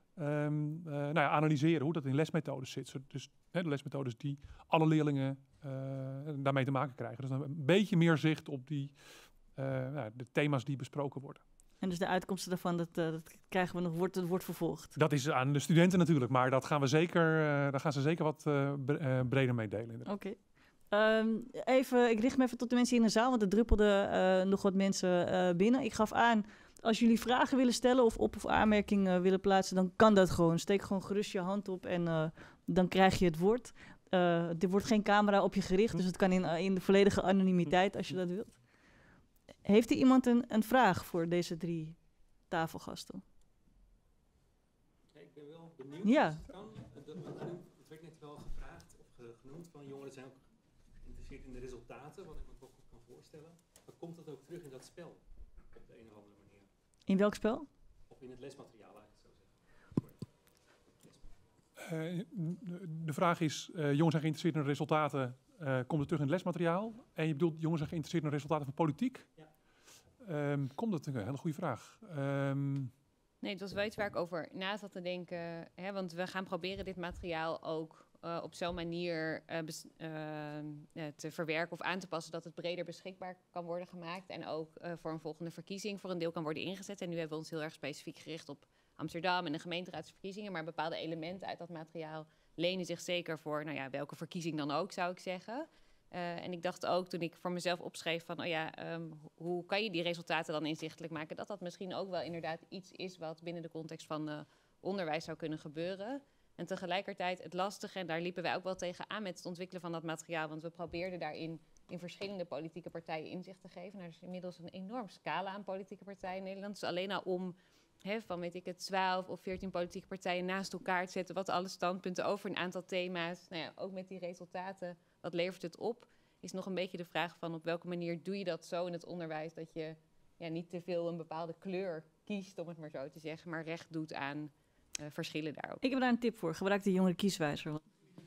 analyseren hoe dat in lesmethodes zit. Dus de lesmethodes die alle leerlingen daarmee te maken krijgen. Dus een beetje meer zicht op de thema's die besproken worden. En dus de uitkomsten daarvan, dat krijgen we nog, wordt vervolgd? Dat is aan de studenten natuurlijk, maar daar gaan ze zeker wat breder mee delen. Oké. Ik richt me even tot de mensen in de zaal, want er druppelden nog wat mensen binnen. Ik gaf aan, als jullie vragen willen stellen of aanmerkingen willen plaatsen, dan kan dat gewoon. Steek gewoon gerust je hand op en dan krijg je het woord. Er wordt geen camera op je gericht, dus het kan in de volledige anonimiteit als je dat wilt. Heeft er iemand een vraag voor deze 3 tafelgasten? Ja, ik ben wel benieuwd. Ja. Het werd net wel gevraagd of genoemd van jongeren zijn ook geïnteresseerd in de resultaten, wat ik me ook goed kan voorstellen. Maar komt dat ook terug in dat spel op de een of andere manier? In welk spel? Of in het lesmateriaal eigenlijk zo De vraag is, jongens zijn geïnteresseerd in de resultaten, komt het terug in het lesmateriaal? En je bedoelt, jongens zijn geïnteresseerd in de resultaten van politiek? Ja. Komt dat? Een hele goede vraag. Nee, het was wel iets waar ik over na zat te denken. Hè, want we gaan proberen dit materiaal ook op zo'n manier te verwerken of aan te passen dat het breder beschikbaar kan worden gemaakt. En ook voor een volgende verkiezing voor een deel kan worden ingezet. En nu hebben we ons heel erg specifiek gericht op Amsterdam en de gemeenteraadsverkiezingen. Maar bepaalde elementen uit dat materiaal lenen zich zeker voor welke verkiezing dan ook, zou ik zeggen. En ik dacht ook, toen ik voor mezelf opschreef van, hoe kan je die resultaten dan inzichtelijk maken? Dat misschien ook wel inderdaad iets is wat binnen de context van onderwijs zou kunnen gebeuren. En tegelijkertijd het lastige, en daar liepen wij ook wel tegenaan met het ontwikkelen van dat materiaal. Want we probeerden daarin in verschillende politieke partijen inzicht te geven. Er is inmiddels een enorm scala aan politieke partijen in Nederland. Dus alleen al om van 12 of 14 politieke partijen naast elkaar te zetten, wat alle standpunten over een aantal thema's, ook met die resultaten, wat levert het op, is nog een beetje de vraag van op welke manier doe je dat zo in het onderwijs, dat je niet te veel een bepaalde kleur kiest, om het maar zo te zeggen, maar recht doet aan verschillen daar ook. Ik heb daar een tip voor. Gebruik de jongere kieswijzer.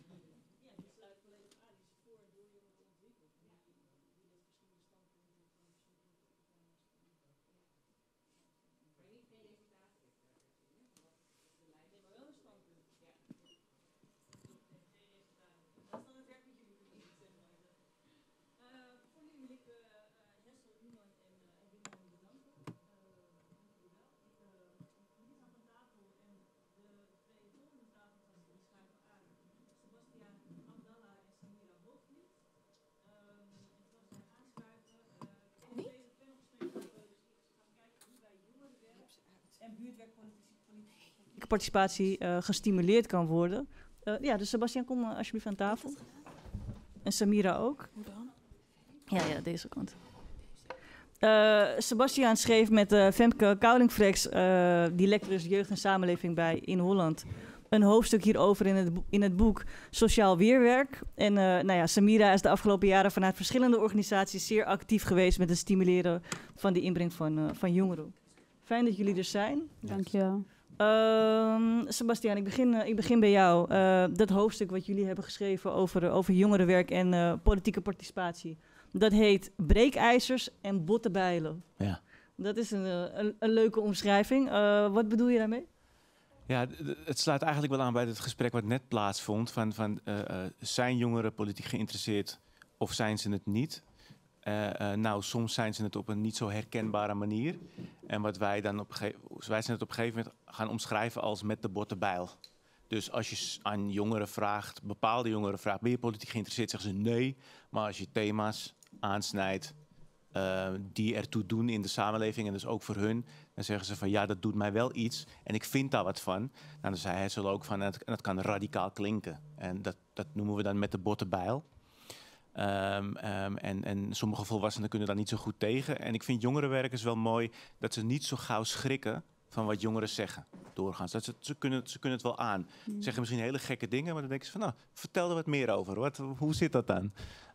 Participatie gestimuleerd kan worden. Dus Sebastian, kom alsjeblieft aan tafel. En Samira ook. Hoe dan? Ja, deze kant. Sebastian schreef met Femke Kouding-Frex, die lector is Jeugd en Samenleving bij In Holland, een hoofdstuk hierover in het boek Sociaal Weerwerk. En Samira is de afgelopen jaren vanuit verschillende organisaties zeer actief geweest met het stimuleren van de inbreng van jongeren. Fijn dat jullie er zijn. Dank je wel. Sebastian, ik begin bij jou. Dat hoofdstuk wat jullie hebben geschreven over jongerenwerk en politieke participatie. Dat heet Breekijzers en botte bijlen. Ja. Dat is een leuke omschrijving. Wat bedoel je daarmee? Ja, het sluit eigenlijk wel aan bij het gesprek wat net plaatsvond. Zijn jongeren politiek geïnteresseerd of zijn ze het niet? Soms zijn ze het op een niet zo herkenbare manier. En wat wij dan wij zijn het op een gegeven moment gaan omschrijven als met de botte bijl. Dus als je aan jongeren vraagt, bepaalde jongeren vraagt, ben je politiek geïnteresseerd? Zeggen ze nee. Maar als je thema's aansnijdt die ertoe doen in de samenleving en dus ook voor hun, dan zeggen ze van ja, dat doet mij wel iets en ik vind daar wat van. Dan zei hij zullen ook van, en dat kan radicaal klinken. En dat noemen we dan met de botte bijl. En sommige volwassenen kunnen daar niet zo goed tegen. En ik vind jongerenwerkers wel mooi dat ze niet zo gauw schrikken van wat jongeren zeggen doorgaans. Ze kunnen het wel aan. Ze zeggen misschien hele gekke dingen, maar dan denken ze van vertel er wat meer over. Hoe zit dat dan?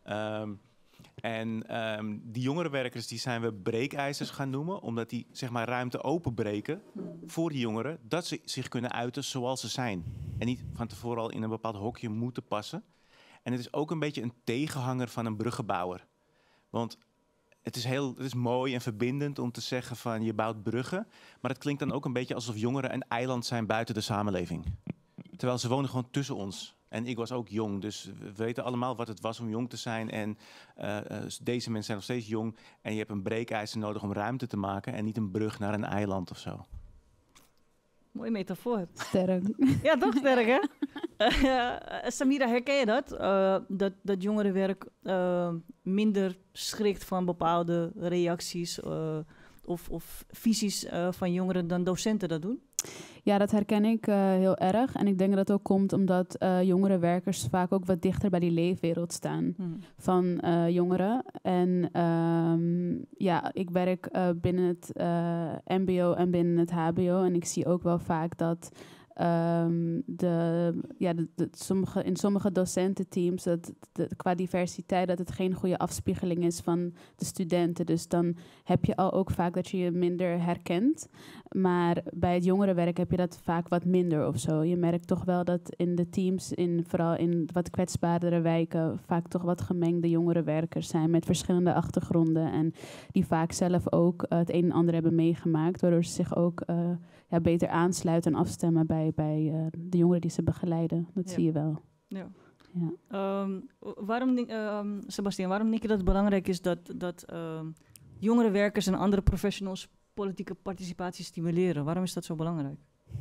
Die jongerenwerkers die zijn we breekijzers gaan noemen, omdat die zeg maar ruimte openbreken voor die jongeren, dat ze zich kunnen uiten zoals ze zijn. En niet van tevoren al in een bepaald hokje moeten passen. En het is ook een beetje een tegenhanger van een bruggenbouwer. Want het is mooi en verbindend om te zeggen van je bouwt bruggen. Maar het klinkt dan ook een beetje alsof jongeren een eiland zijn buiten de samenleving. Terwijl ze wonen gewoon tussen ons. En ik was ook jong, dus we weten allemaal wat het was om jong te zijn. En deze mensen zijn nog steeds jong. En je hebt een breekijzer nodig om ruimte te maken. En niet een brug naar een eiland of zo. Mooie metafoor. Sterk. Ja, toch sterk, hè? Samira, herken je dat jongerenwerk minder schrikt van bepaalde reacties of visies van jongeren dan docenten dat doen? Ja, dat herken ik heel erg. En ik denk dat dat ook komt omdat jongerenwerkers vaak ook wat dichter bij die leefwereld staan van jongeren. En ik werk binnen het mbo en binnen het hbo. En ik zie ook wel vaak dat in sommige docententeams qua diversiteit dat het geen goede afspiegeling is van de studenten. Dus dan heb je al ook vaak dat je je minder herkent. Maar bij het jongerenwerk heb je dat vaak wat minder of zo. Je merkt toch wel dat in de teams, vooral in wat kwetsbaardere wijken, vaak toch wat gemengde jongerenwerkers zijn met verschillende achtergronden. En die vaak zelf ook het een en ander hebben meegemaakt, waardoor ze zich ook beter aansluiten en afstemmen bij de jongeren die ze begeleiden. Dat zie je wel. Ja. Ja. Sebastian, waarom denk je dat het belangrijk is dat jongerenwerkers en andere professionals politieke participatie stimuleren? Waarom is dat zo belangrijk?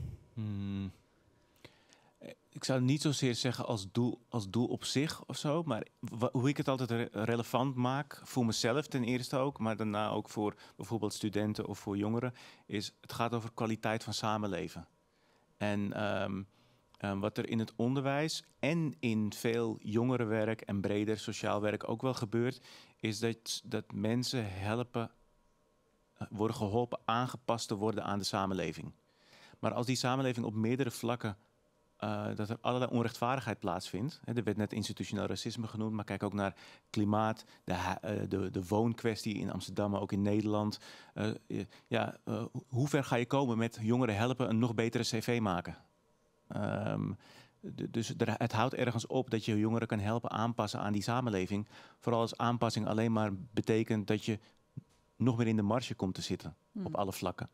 Ik zou niet zozeer zeggen als doel op zich of zo, maar hoe ik het altijd relevant maak, voor mezelf ten eerste ook, maar daarna ook voor bijvoorbeeld studenten of voor jongeren, is het gaat over kwaliteit van samenleven. En wat er in het onderwijs en in veel jongerenwerk en breder sociaal werk ook wel gebeurt, is dat mensen worden geholpen aangepast te worden aan de samenleving. Maar als die samenleving op meerdere vlakken dat er allerlei onrechtvaardigheid plaatsvindt. Er werd net institutioneel racisme genoemd, maar kijk ook naar klimaat, de woonkwestie in Amsterdam, maar ook in Nederland. Hoe ver ga je komen met jongeren helpen een nog betere cv maken? Dus het houdt ergens op dat je jongeren kan helpen aanpassen aan die samenleving. Vooral als aanpassing alleen maar betekent dat je nog meer in de marge komt te zitten op alle vlakken.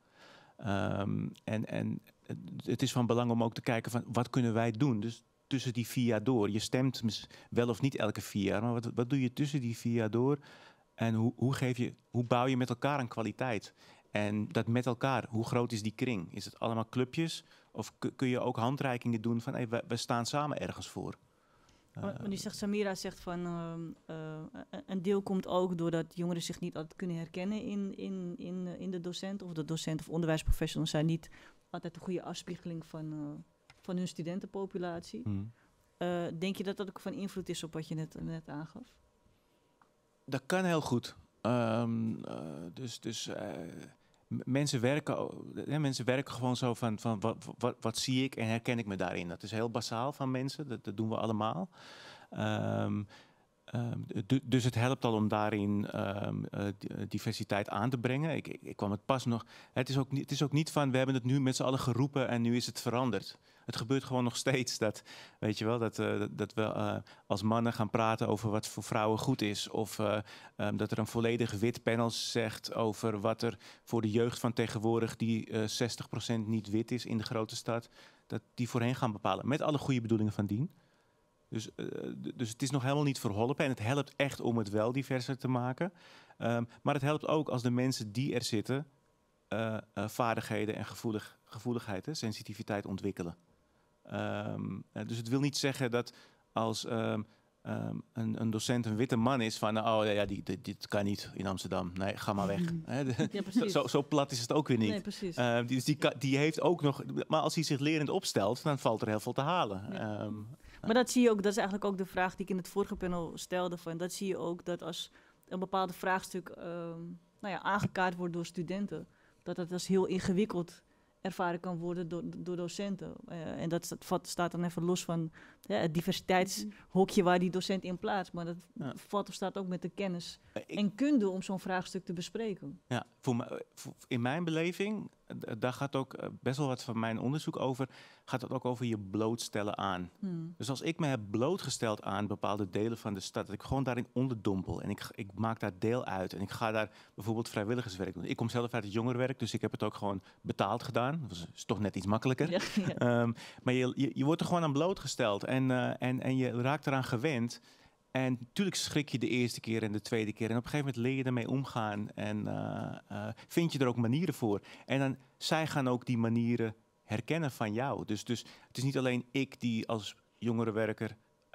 En het is van belang om ook te kijken van wat kunnen wij doen. Dus tussen die 4 jaar door. Je stemt wel of niet elke 4 jaar. Maar wat doe je tussen die 4 jaar door? En hoe bouw je met elkaar een kwaliteit? En dat met elkaar, hoe groot is die kring? Is het allemaal clubjes? Of kun je ook handreikingen doen van we staan samen ergens voor? Samira zegt van een deel komt ook doordat jongeren zich niet altijd kunnen herkennen in de docent. Of de docent of onderwijsprofessionals zijn niet altijd een goede afspiegeling van hun studentenpopulatie. Denk je dat dat ook van invloed is op wat je net aangaf? Dat kan heel goed. Mensen werken gewoon zo van wat zie ik en herken ik me daarin. Dat is heel basaal van mensen, dat doen we allemaal. Dus het helpt al om daarin diversiteit aan te brengen. Ik kwam het pas nog. Het is ook niet van we hebben het nu met z'n allen geroepen en nu is het veranderd. Het gebeurt gewoon nog steeds dat we als mannen gaan praten over wat voor vrouwen goed is. Of dat er een volledig wit panel zegt over wat er voor de jeugd van tegenwoordig die 60% niet wit is in de grote stad. Dat die voor hen gaan bepalen. Met alle goede bedoelingen van dien. Dus het is nog helemaal niet verholpen en het helpt echt om het wel diverser te maken. Maar het helpt ook als de mensen die er zitten vaardigheden en gevoeligheid, sensitiviteit ontwikkelen. Dus het wil niet zeggen dat als een docent een witte man is van dit kan niet in Amsterdam. Nee, ga maar weg. Ja, zo plat is het ook weer niet. Nee, precies. Dus die heeft ook nog. Maar als hij zich lerend opstelt, dan valt er heel veel te halen. Ja. Maar dat zie je ook, dat is eigenlijk ook de vraag die ik in het vorige panel stelde. Dat zie je ook dat als een bepaald vraagstuk aangekaart wordt door studenten, dat het als heel ingewikkeld ervaren kan worden door docenten. En dat staat dan even los van het diversiteitshokje waar die docent in plaatst. Maar dat valt of staat ook met de kennis en kunde om zo'n vraagstuk te bespreken. Ja, in mijn beleving, daar gaat ook best wel wat van mijn onderzoek over, gaat het ook over je blootstellen aan. Dus als ik me heb blootgesteld aan bepaalde delen van de stad, dat ik gewoon daarin onderdompel en ik maak daar deel uit en ik ga daar bijvoorbeeld vrijwilligerswerk doen. Ik kom zelf uit het jongerenwerk, dus ik heb het ook gewoon betaald gedaan. Dat is toch net iets makkelijker. Ja. Maar je wordt er gewoon aan blootgesteld en je raakt eraan gewend. En natuurlijk schrik je de eerste keer en de tweede keer. En op een gegeven moment leer je ermee omgaan. En vind je er ook manieren voor. En dan, zij gaan ook die manieren herkennen van jou. Dus het is niet alleen ik die als jongerenwerker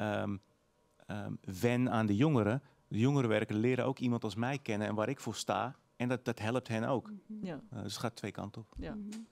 wen aan de jongeren. De jongerenwerker leren ook iemand als mij kennen en waar ik voor sta. En dat helpt hen ook. Ja. Dus het gaat twee kanten op. Ja.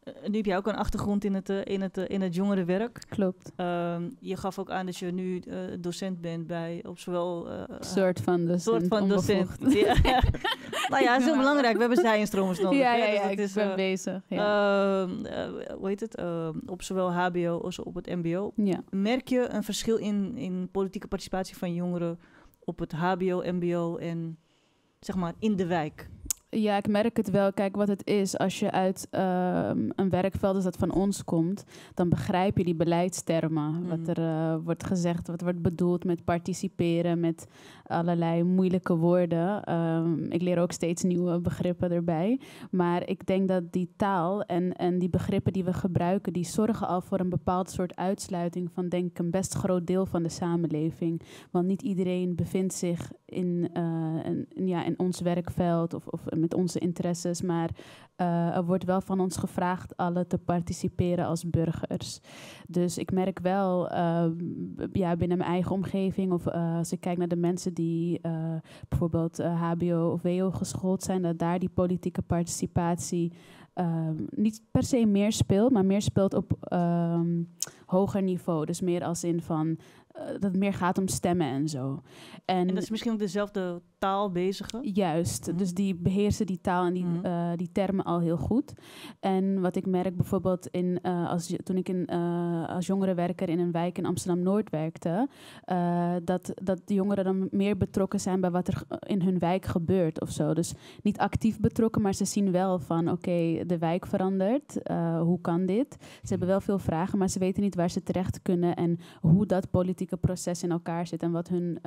Nu heb jij ook een achtergrond in het jongerenwerk. Klopt. Je gaf ook aan dat je nu docent bent bij op zowel... soort van docent. Ja. Nou ja, dat is heel belangrijk. We hebben zij-instromers nodig. Ja, dus ik ben bezig. Ja. Hoe heet het? Op zowel HBO als op het mbo. Ja. Merk je een verschil in politieke participatie van jongeren op het HBO, mbo en zeg maar in de wijk? Ja, ik merk het wel. Kijk, wat het is, als je uit een werkveld als dat van ons komt, dan begrijp je die beleidstermen. Wat er wordt gezegd, wat wordt bedoeld met participeren, met allerlei moeilijke woorden. Ik leer ook steeds nieuwe begrippen erbij. Maar ik denk dat die taal en die begrippen die we gebruiken, die zorgen al voor een bepaald soort uitsluiting van, denk ik, een best groot deel van de samenleving. Want niet iedereen bevindt zich in ons werkveld of met onze interesses, maar er wordt wel van ons gevraagd alle te participeren als burgers. Dus ik merk wel binnen mijn eigen omgeving of als ik kijk naar de mensen die bijvoorbeeld HBO of WO geschoold zijn, dat daar die politieke participatie niet per se meer speelt, maar meer speelt op hoger niveau. Dus meer als in van dat het meer gaat om stemmen en zo. En dat is misschien ook dezelfde taal bezigen? Juist, dus die beheersen die taal en die termen al heel goed. En wat ik merk bijvoorbeeld toen ik als jongerenwerker in een wijk in Amsterdam-Noord werkte, dat de jongeren dan meer betrokken zijn bij wat er in hun wijk gebeurt of zo. Dus niet actief betrokken, maar ze zien wel van oké, de wijk verandert. Hoe kan dit? Ze hebben wel veel vragen, maar ze weten niet waar ze terecht kunnen en hoe dat politieke proces in elkaar zit en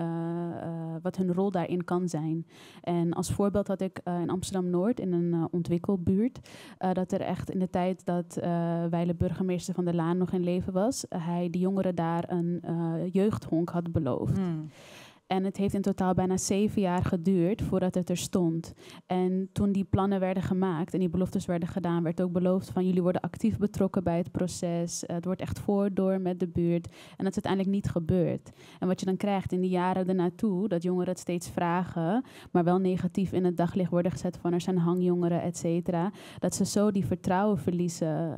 wat hun rol daarin kan zijn. En als voorbeeld had ik in Amsterdam-Noord in een ontwikkelbuurt dat er echt in de tijd dat wijle burgemeester Van der Laan nog in leven was, hij de jongeren daar een jeugdhonk had beloofd. En het heeft in totaal bijna 7 jaar geduurd voordat het er stond. En toen die plannen werden gemaakt en die beloftes werden gedaan, werd ook beloofd van jullie worden actief betrokken bij het proces. Het wordt echt door met de buurt. En dat is uiteindelijk niet gebeurd. En wat je dan krijgt in die jaren ernaartoe, dat jongeren het steeds vragen, maar wel negatief in het daglicht worden gezet van er zijn hangjongeren, et cetera. Dat ze zo die vertrouwen verliezen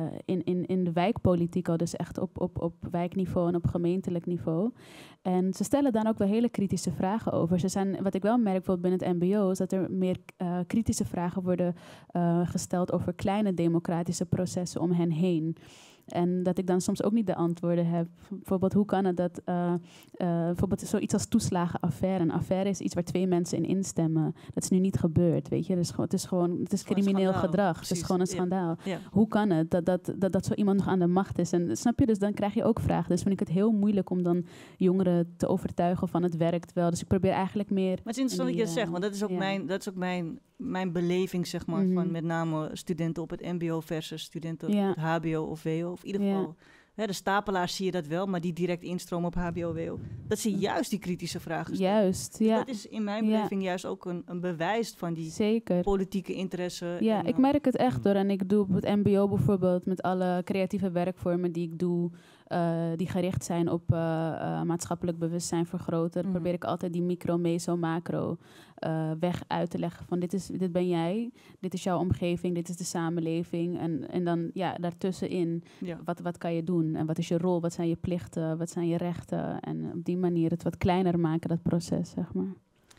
in de wijkpolitiek al, dus echt op wijkniveau en op gemeentelijk niveau. En ze stellen dan ook wel hele kritische vragen over. Wat ik wel merk bijvoorbeeld binnen het mbo, is dat er meer kritische vragen worden gesteld over kleine democratische processen om hen heen. En dat ik dan soms ook niet de antwoorden heb. Bijvoorbeeld, hoe kan het dat bijvoorbeeld zoiets als toeslagenaffaire. Een affaire is iets waar 2 mensen in instemmen. Dat is nu niet gebeurd, weet je. Het is crimineel gedrag. Precies. Het is gewoon een schandaal. Ja. Hoe kan het dat zo iemand nog aan de macht is? En snap je, dus dan krijg je ook vragen. Dus vind ik het heel moeilijk om dan jongeren te overtuigen van het werkt wel. Dus ik probeer eigenlijk meer... Maar het is interessant dat je het zegt, want dat is ook mijn beleving, zeg maar, van met name studenten op het mbo versus studenten op het hbo of wo. Of in ieder geval, de stapelaars zie je dat wel, maar die direct instromen op hbo, wo. Dat ze juist die kritische vragen stellen. Juist, ja. Dat is in mijn beleving juist ook een bewijs van die politieke interesse. Ja, ik merk het echt hoor. En ik doe op het mbo bijvoorbeeld met alle creatieve werkvormen die ik doe, die gericht zijn op maatschappelijk bewustzijn vergroten. Probeer ik altijd die micro, meso, macro weg uit te leggen van dit ben jij, dit is jouw omgeving, dit is de samenleving. En dan daartussenin, wat kan je doen? En wat is je rol? Wat zijn je plichten? Wat zijn je rechten? En op die manier het wat kleiner maken, dat proces, zeg maar.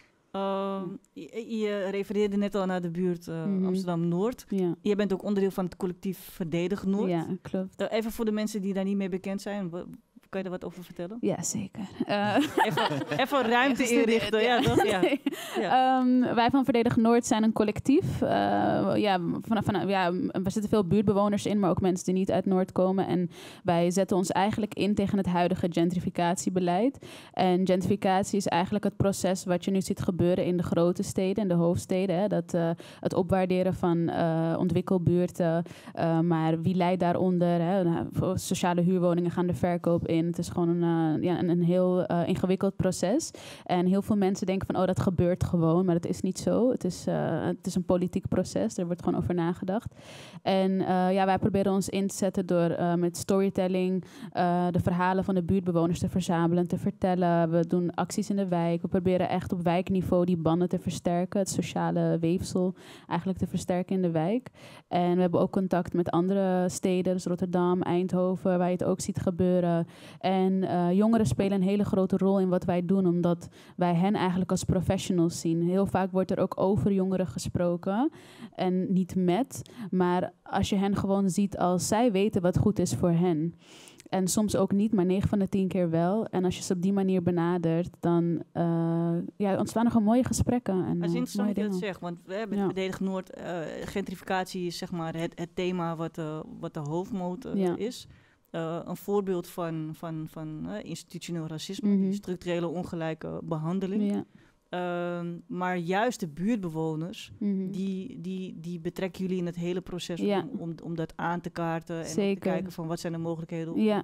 Je refereerde net al naar de buurt Amsterdam-Noord. Ja. Je bent ook onderdeel van het collectief Verdedig Noord. Ja, klopt. Even voor de mensen die daar niet mee bekend zijn. Kan je er wat over vertellen? Ja, zeker. Even ruimte inrichten. Ja, toch? Ja. Wij van Verdedig Noord zijn een collectief. Er zitten veel buurtbewoners in, maar ook mensen die niet uit Noord komen. En wij zetten ons eigenlijk in tegen het huidige gentrificatiebeleid. En gentrificatie is eigenlijk het proces wat je nu ziet gebeuren in de grote steden, in de hoofdsteden. Hè? Dat het opwaarderen van ontwikkelbuurten. Maar wie leidt daaronder? Hè? Sociale huurwoningen gaan de verkoop in. in. Het is gewoon een heel ingewikkeld proces. En heel veel mensen denken van, dat gebeurt gewoon. Maar dat is niet zo. Het is een politiek proces. Er wordt gewoon over nagedacht. En wij proberen ons in te zetten door met storytelling de verhalen van de buurtbewoners te verzamelen, te vertellen. We doen acties in de wijk. We proberen echt op wijkniveau die banden te versterken. Het sociale weefsel eigenlijk te versterken in de wijk. En we hebben ook contact met andere steden, dus Rotterdam, Eindhoven, waar je het ook ziet gebeuren. En jongeren spelen een hele grote rol in wat wij doen, omdat wij hen eigenlijk als professionals zien. Heel vaak wordt er ook over jongeren gesproken en niet met. Maar als je hen gewoon ziet als zij weten wat goed is voor hen. En soms ook niet, maar 9 van de 10 keer wel. En als je ze op die manier benadert, dan ontstaan er gewoon mooie gesprekken. En, het is interessant dat je dat dingen. zegt, want we hebben Verdedig Noord, gentrificatie is zeg maar het thema wat de hoofdmoot is. Een voorbeeld van institutioneel racisme, die structurele ongelijke behandeling. Ja. Maar juist de buurtbewoners, die betrekken jullie in het hele proces om dat aan te kaarten en te kijken van wat zijn de mogelijkheden om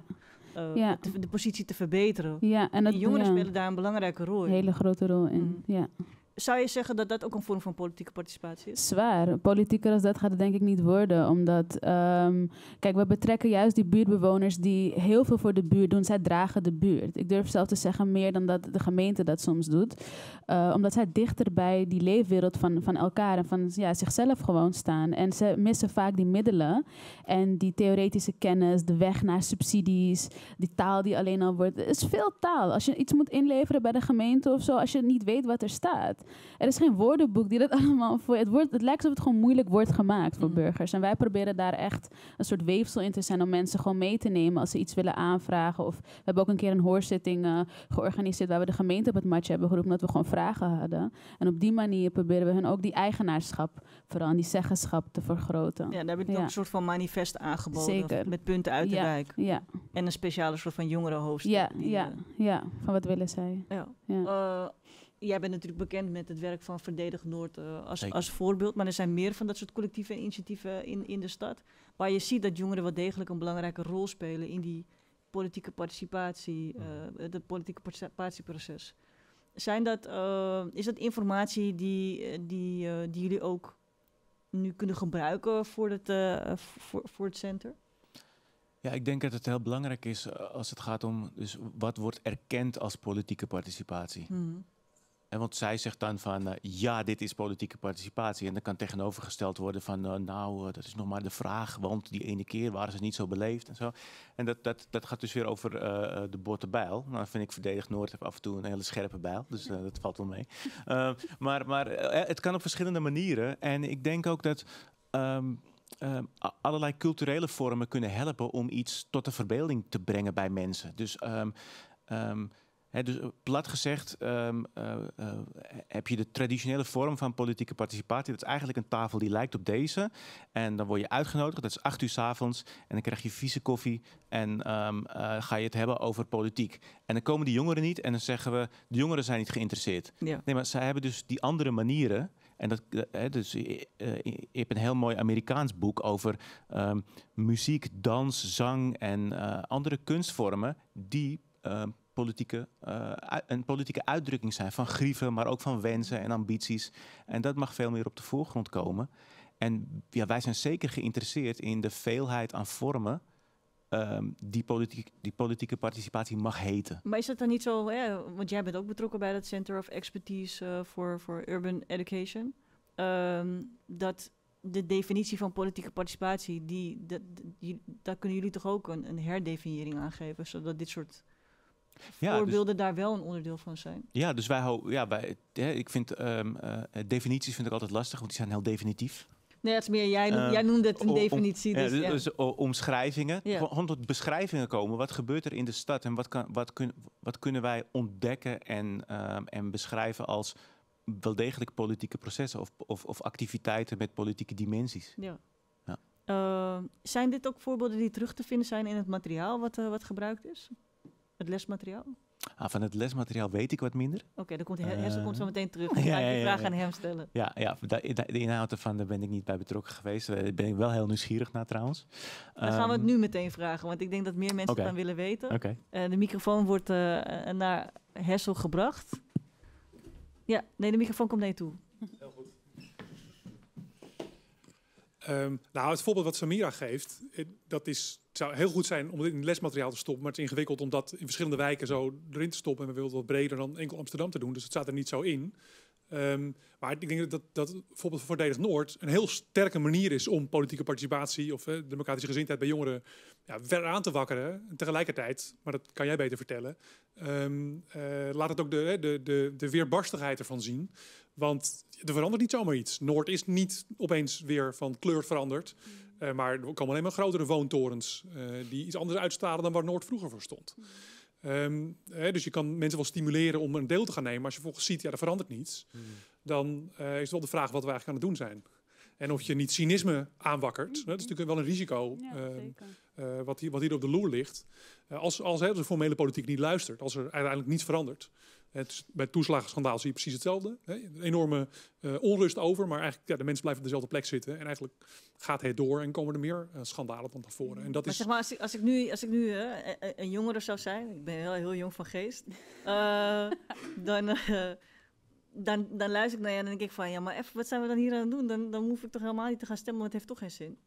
de positie te verbeteren. Ja, en jongeren spelen daar een belangrijke rol in. Een hele grote rol in, Zou je zeggen dat dat ook een vorm van politieke participatie is? Zwaar. Politieker als dat gaat het denk ik niet worden. Omdat, kijk, we betrekken juist die buurtbewoners die heel veel voor de buurt doen. Zij dragen de buurt. Ik durf zelf te zeggen meer dan dat de gemeente dat soms doet. Omdat zij dichter bij die leefwereld van elkaar en van zichzelf gewoon staan. En ze missen vaak die middelen en die theoretische kennis, de weg naar subsidies, die taal die alleen al wordt. Er is veel taal. Als je iets moet inleveren bij de gemeente of zo, als je niet weet wat er staat. Er is geen woordenboek die dat allemaal voor... Het lijkt alsof het gewoon moeilijk wordt gemaakt voor burgers. En wij proberen daar echt een soort weefsel in te zijn om mensen gewoon mee te nemen als ze iets willen aanvragen. Of we hebben ook een keer een hoorzitting georganiseerd waar we de gemeente op het matje hebben geroepen omdat we gewoon vragen hadden. En op die manier proberen we hun ook die eigenaarschap, vooral die zeggenschap te vergroten. Ja, daar heb je ook een soort van manifest aangeboden. Zeker. Met punten uit de wijk. Ja. En een speciale soort van jongerenhoofdstuk. Ja, van wat willen zij. Ja. Jij bent natuurlijk bekend met het werk van Verdedig Noord als voorbeeld. Maar er zijn meer van dat soort collectieve initiatieven in de stad. Waar je ziet dat jongeren wel degelijk een belangrijke rol spelen in die politieke participatie, het politieke participatieproces. Is dat informatie die jullie ook nu kunnen gebruiken voor het center? Ja, ik denk dat het heel belangrijk is als het gaat om dus wat wordt erkend als politieke participatie. En want zij zegt dan van, dit is politieke participatie. En dan kan tegenovergesteld worden van, dat is nog maar de vraag. Want die ene keer waren ze niet zo beleefd en zo. En dat gaat dus weer over de botte bijl. Nou, vind ik Verdedig Noord heeft af en toe een hele scherpe bijl. Dus dat valt wel mee. Maar het kan op verschillende manieren. En ik denk ook dat allerlei culturele vormen kunnen helpen om iets tot de verbeelding te brengen bij mensen. Dus... dus plat gezegd heb je de traditionele vorm van politieke participatie. Dat is eigenlijk een tafel die lijkt op deze. En dan word je uitgenodigd, dat is 8 uur 's avonds. En dan krijg je vieze koffie en ga je het hebben over politiek. En dan komen die jongeren niet en dan zeggen we, de jongeren zijn niet geïnteresseerd. Ja. Nee, maar zij hebben dus die andere manieren. En dus je hebt een heel mooi Amerikaans boek over muziek, dans, zang en andere kunstvormen die... een politieke uitdrukking zijn van grieven, maar ook van wensen en ambities. En dat mag veel meer op de voorgrond komen. En wij zijn zeker geïnteresseerd in de veelheid aan vormen die politieke participatie mag heten. Maar is dat dan niet zo, want jij bent ook betrokken bij het Center of Expertise voor Urban Education, dat de definitie van politieke participatie, daar kunnen jullie toch ook een herdefiniëring aan geven, zodat dit soort voorbeelden daar wel een onderdeel van zijn. Ja, dus ik vind definities vind ik altijd lastig, want die zijn heel definitief. Nee, het is meer, jij noemde het een definitie. Dus omschrijvingen, gewoon tot beschrijvingen komen. Wat gebeurt er in de stad en wat kunnen wij ontdekken en beschrijven als wel degelijk politieke processen of activiteiten met politieke dimensies. Ja. Zijn dit ook voorbeelden die terug te vinden zijn in het materiaal wat gebruikt is? Het lesmateriaal? Van het lesmateriaal weet ik wat minder. Oké, dan komt Hessel komt zo meteen terug. ja, Dan ga ik die ja, vraag ja. aan hem stellen. Ja, de inhoud ervan, daar ben ik niet bij betrokken geweest. Daar ben ik wel heel nieuwsgierig naar trouwens. Dan gaan we het nu meteen vragen, want ik denk dat meer mensen Oké. het dan willen weten. Oké. De microfoon wordt naar Hessel gebracht. Ja, nee, de microfoon komt naar je toe. Nou, het voorbeeld wat Samira geeft, het zou heel goed zijn om het in het lesmateriaal te stoppen. Maar het is ingewikkeld om dat in verschillende wijken zo erin te stoppen. En we willen het wat breder dan enkel Amsterdam te doen. Dus het staat er niet zo in. Maar ik denk dat bijvoorbeeld Verdedig Noord een heel sterke manier is om politieke participatie of democratische gezindheid bij jongeren verder aan te wakkeren. En tegelijkertijd, maar dat kan jij beter vertellen, laat het ook de weerbarstigheid ervan zien. Want er verandert niet zomaar iets. Noord is niet opeens weer van kleur veranderd. Maar er komen alleen maar grotere woontorens die iets anders uitstralen dan waar Noord vroeger voor stond. Dus je kan mensen wel stimuleren om een deel te gaan nemen. Maar als je volgens ziet, er verandert niets. Dan is het wel de vraag wat we eigenlijk aan het doen zijn. En of je niet cynisme aanwakkert. Dat is natuurlijk wel een risico wat hier op de loer ligt. Als de formele politiek niet luistert. Als er uiteindelijk niets verandert. Bij het toeslagenschandaal zie je precies hetzelfde. Enorme onrust over. Maar eigenlijk de mensen blijven op dezelfde plek zitten. En eigenlijk gaat het door en komen er meer schandalen dan tevoren. En dat Maar is... zeg maar, als ik nu een jongere zou zijn, ik ben heel jong van geest, dan luister ik naar je en dan denk ik van, ja, maar even, wat zijn we dan hier aan het doen? Dan hoef ik toch helemaal niet te gaan stemmen, want het heeft toch geen zin.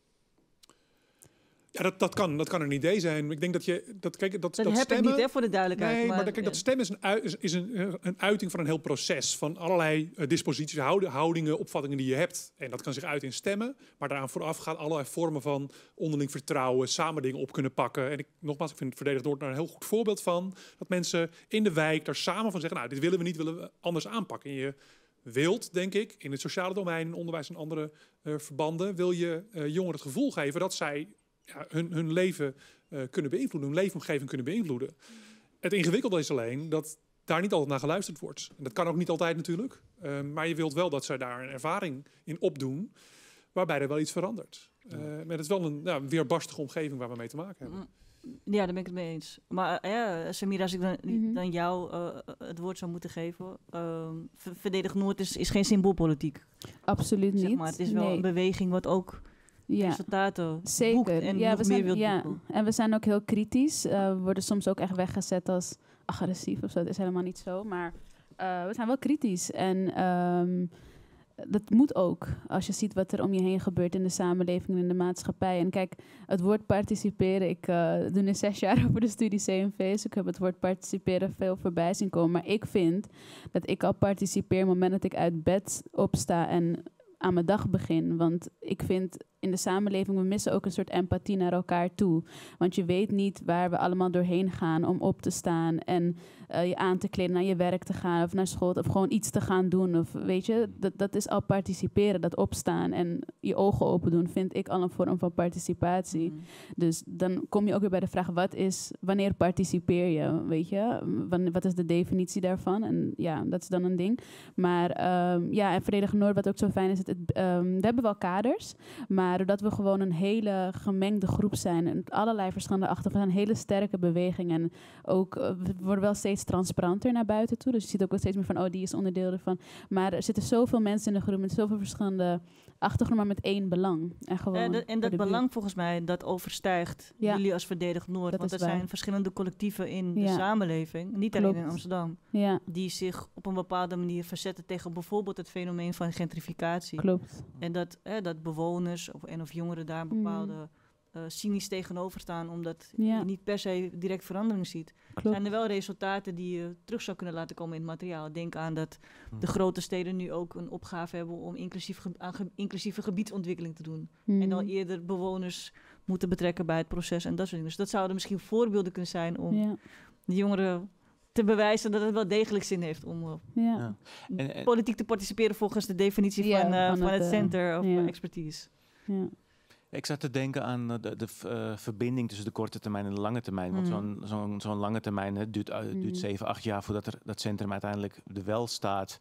Ja, dat kan een idee zijn. Ik denk dat dat heb stemmen, ik niet, hè, voor de duidelijkheid. Nee, maar dat stemmen is een uiting van een heel proces. Van allerlei disposities, houdingen, opvattingen die je hebt. En dat kan zich uit in stemmen. Maar daaraan vooraf gaan allerlei vormen van onderling vertrouwen, samen dingen op kunnen pakken. En ik vind het Verdedig Noord daar een heel goed voorbeeld van. Dat mensen in de wijk daar samen van zeggen, nou, dit willen we niet, willen we anders aanpakken. En je wilt, denk ik, in het sociale domein, in onderwijs en andere verbanden, wil je jongeren het gevoel geven dat zij hun leven kunnen beïnvloeden, hun leefomgeving kunnen beïnvloeden. Het ingewikkelde is alleen dat daar niet altijd naar geluisterd wordt. En dat kan ook niet altijd natuurlijk. Maar je wilt wel dat zij daar een ervaring in opdoen, waarbij er wel iets verandert. Maar het is wel een weerbarstige omgeving waar we mee te maken hebben. Ja, daar ben ik het mee eens. Maar Samira, als ik dan jou het woord zou moeten geven. Verdedig Noord is geen symboolpolitiek. Absoluut niet. Zeg maar. Het is wel een beweging wat ook resultaten boekt en nog meer wilt boeken. En we zijn ook heel kritisch. We worden soms ook echt weggezet als agressief of zo. Dat is helemaal niet zo. Maar we zijn wel kritisch. En dat moet ook. Als je ziet wat er om je heen gebeurt in de samenleving en in de maatschappij. En kijk, het woord participeren. Ik doe nu 6 jaar over de studie CNV. Dus ik heb het woord participeren veel voorbij zien komen. Maar ik vind dat ik al participeer op het moment dat ik uit bed opsta en aan mijn dag begin. Want ik vind in de samenleving, we missen ook een soort empathie naar elkaar toe. Want je weet niet waar we allemaal doorheen gaan om op te staan en je aan te kleden, naar je werk te gaan of naar school of gewoon iets te gaan doen. Of weet je, dat is al participeren, dat opstaan en je ogen open doen, vind ik al een vorm van participatie. Dus dan kom je ook weer bij de vraag, wanneer participeer je, weet je? Wat is de definitie daarvan? En ja, dat is dan een ding. Maar en Verdedig Noord, wat ook zo fijn is, we hebben wel kaders, maar doordat we gewoon een hele gemengde groep zijn en allerlei verschillende achtergronden, een hele sterke beweging en ook we worden wel steeds transparanter naar buiten toe. Dus je ziet ook wel steeds meer van, die is onderdeel ervan. Maar er zitten zoveel mensen in de groep met zoveel verschillende achtergronden, maar met één belang. En dat belang volgens mij, dat overstijgt jullie als Verdedig Noord. Want er zijn verschillende collectieven in de samenleving, niet alleen in Amsterdam, die zich op een bepaalde manier verzetten tegen bijvoorbeeld het fenomeen van gentrificatie. Klopt. En dat bewoners of jongeren daar een bepaalde cynisch tegenover staan, omdat je niet per se direct verandering ziet. Klopt. Zijn er wel resultaten die je terug zou kunnen laten komen in het materiaal? Denk aan dat de grote steden nu ook een opgave hebben om inclusieve gebiedsontwikkeling te doen. En al eerder bewoners moeten betrekken bij het proces en dat soort dingen. Dus dat zouden misschien voorbeelden kunnen zijn om de jongeren te bewijzen dat het wel degelijk zin heeft om politiek te participeren volgens de definitie van het Center of Expertise. Ja. Ik zat te denken aan de verbinding tussen de korte termijn en de lange termijn. Want zo'n lange termijn duurt 7, 8 jaar voordat dat centrum uiteindelijk er wel staat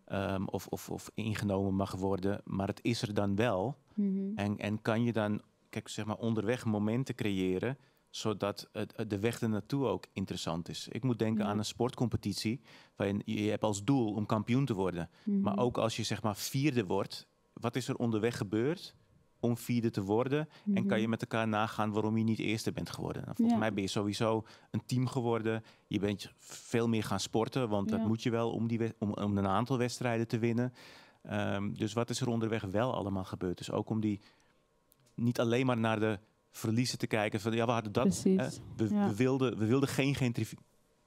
of ingenomen mag worden. Maar het is er dan wel. En kan je dan, zeg maar, onderweg momenten creëren zodat de weg ernaartoe ook interessant is. Ik moet denken aan een sportcompetitie, waarin je hebt als doel om kampioen te worden. Maar ook als je zeg maar 4e wordt, wat is er onderweg gebeurd om 4e te worden? En kan je met elkaar nagaan waarom je niet eerste bent geworden? Nou, volgens mij ben je sowieso een team geworden. Je bent veel meer gaan sporten, want dat moet je wel om een aantal wedstrijden te winnen. Dus wat is er onderweg wel allemaal gebeurd? Dus ook om die niet alleen maar naar de verliezen te kijken. Van, ja, we hadden dat. We wilden geen gentrificatie.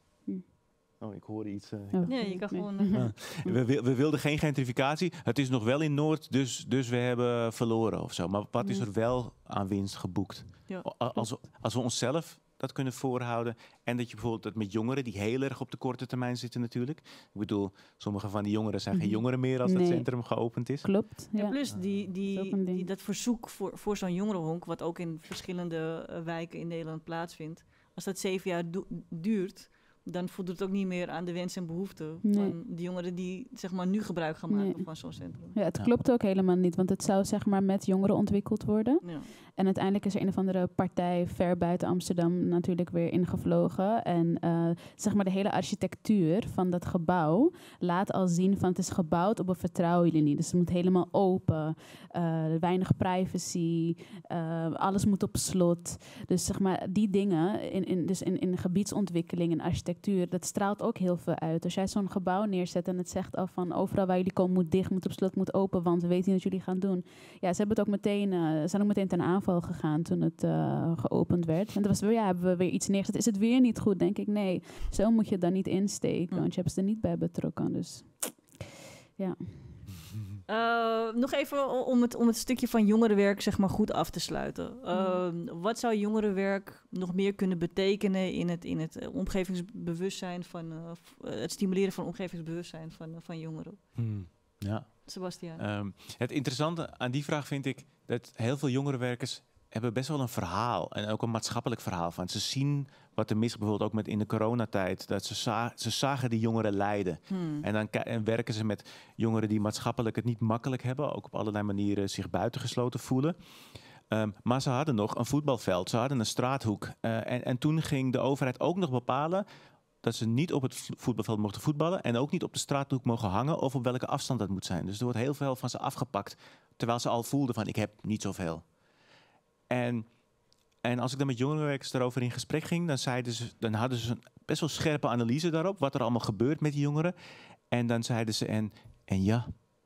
Oh, ik hoorde iets. Nee, je kan gewoon... We wilden geen gentrificatie. Het is nog wel in Noord, dus we hebben verloren of zo. Maar wat is er wel aan winst geboekt? Ja. Als we onszelf dat kunnen voorhouden. En dat je bijvoorbeeld dat met jongeren die heel erg op de korte termijn zitten natuurlijk. Ik bedoel, sommige van die jongeren zijn geen jongeren meer als het centrum geopend is. Klopt. Ja. En plus dat verzoek voor zo'n jongerenhonk, wat ook in verschillende wijken in Nederland plaatsvindt. Als dat 7 jaar duurt, dan voldoet het ook niet meer aan de wens en behoeften van de jongeren die zeg maar nu gebruik gaan maken van zo'n centrum. Ja, het klopt ook helemaal niet, want het zou zeg maar met jongeren ontwikkeld worden. Ja. En uiteindelijk is er een of andere partij ver buiten Amsterdam natuurlijk weer ingevlogen. En zeg maar de hele architectuur van dat gebouw laat al zien van het is gebouwd op een vertrouwenlinie. Dus het moet helemaal open, weinig privacy, alles moet op slot. Dus zeg maar die dingen in gebiedsontwikkeling en architectuur, dat straalt ook heel veel uit. Als jij zo'n gebouw neerzet en het zegt al van overal waar jullie komen moet dicht, moet op slot, moet open, want we weten niet wat jullie gaan doen. Ja, ze hebben het ook zijn ook meteen ten aanval gegaan toen het geopend werd. En toen hebben we weer iets neergezet. Is het weer niet goed? Denk ik, nee. Zo moet je het dan niet insteken, want je hebt ze er niet bij betrokken. Dus ja. Nog even om het stukje van jongerenwerk zeg maar goed af te sluiten. Wat zou jongerenwerk nog meer kunnen betekenen in het omgevingsbewustzijn het stimuleren van omgevingsbewustzijn van jongeren? Ja. Sebastiaan. Het interessante aan die vraag vind ik dat heel veel jongerenwerkers hebben best wel een verhaal en ook een maatschappelijk verhaal van. Ze zien wat er mis, bijvoorbeeld ook in de coronatijd, dat ze zagen die jongeren lijden. En dan werken ze met jongeren die maatschappelijk het niet makkelijk hebben, ook op allerlei manieren zich buitengesloten voelen. Maar ze hadden nog een voetbalveld, ze hadden een straathoek. En toen ging de overheid ook nog bepalen dat ze niet op het voetbalveld mochten voetballen en ook niet op de straathoek mogen hangen of op welke afstand dat moet zijn. Dus er wordt heel veel van ze afgepakt, terwijl ze al voelden van ik heb niet zoveel. En als ik dan met jongerenwerkers daarover in gesprek ging, dan hadden ze een best wel scherpe analyse daarop, wat er allemaal gebeurt met die jongeren. En dan zeiden ze en ja.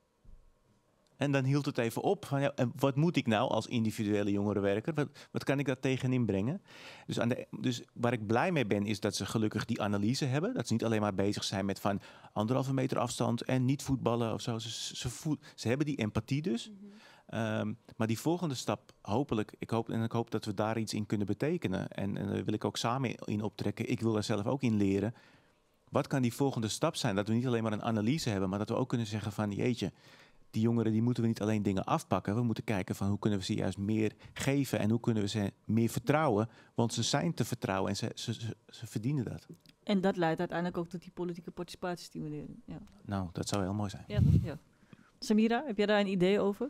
En dan hield het even op. Van, ja, en wat moet ik nou als individuele jongerenwerker? Wat kan ik daar tegenin brengen? Dus waar ik blij mee ben, is dat ze gelukkig die analyse hebben. Dat ze niet alleen maar bezig zijn met van 1,5 meter afstand en niet voetballen of zo. Ze hebben die empathie dus. Maar die volgende stap, hopelijk, ik hoop dat we daar iets in kunnen betekenen. En daar wil ik ook samen in optrekken. Ik wil daar zelf ook in leren. Wat kan die volgende stap zijn? Dat we niet alleen maar een analyse hebben, maar dat we ook kunnen zeggen van jeetje, die jongeren die moeten we niet alleen dingen afpakken. We moeten kijken van hoe kunnen we ze juist meer geven en hoe kunnen we ze meer vertrouwen. Want ze zijn te vertrouwen en ze verdienen dat. En dat leidt uiteindelijk ook tot die politieke participatie stimuleren. Ja. Nou, dat zou heel mooi zijn. Ja. Samira, heb jij daar een idee over?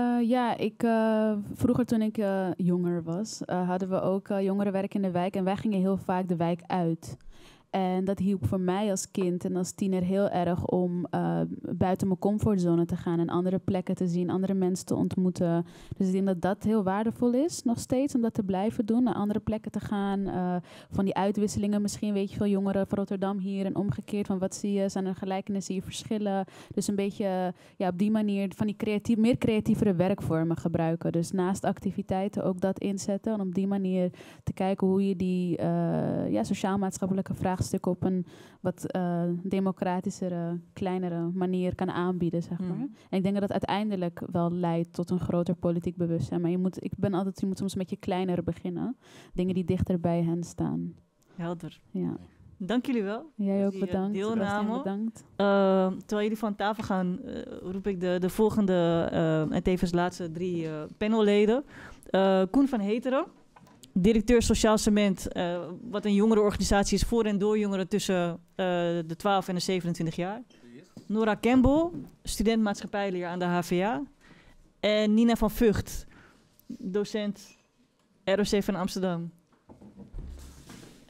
Vroeger toen ik jonger was, hadden we ook jongerenwerk in de wijk. En wij gingen heel vaak de wijk uit. En dat hielp voor mij als kind en als tiener heel erg om buiten mijn comfortzone te gaan en andere plekken te zien, andere mensen te ontmoeten. Dus ik denk dat dat heel waardevol is nog steeds, om dat te blijven doen, naar andere plekken te gaan. Van die uitwisselingen misschien, weet je, veel jongeren van Rotterdam hier en omgekeerd. Van wat zie je, zijn er gelijkenissen, zie je verschillen? Dus een beetje op die manier van die meer creatievere werkvormen gebruiken. Dus naast activiteiten ook dat inzetten. En op die manier te kijken hoe je die sociaal-maatschappelijke vraag stuk op een wat democratischere, kleinere manier kan aanbieden, zeg maar. En ik denk dat dat uiteindelijk wel leidt tot een groter politiek bewustzijn. Maar je moet soms met je kleiner beginnen. Dingen die dichter bij hen staan. Helder. Ja. Dank jullie wel. Jij ook bedankt. Deelname. Bedankt. Terwijl jullie van tafel gaan, roep ik de volgende en tevens laatste 3 panelleden. Koen van Heteren, directeur Sociaal Cement, wat een jongerenorganisatie is voor en door jongeren tussen de 12 en de 27 jaar. Nora Campbell, student maatschappijleer aan de HVA. En Nina van Vught, docent ROC van Amsterdam.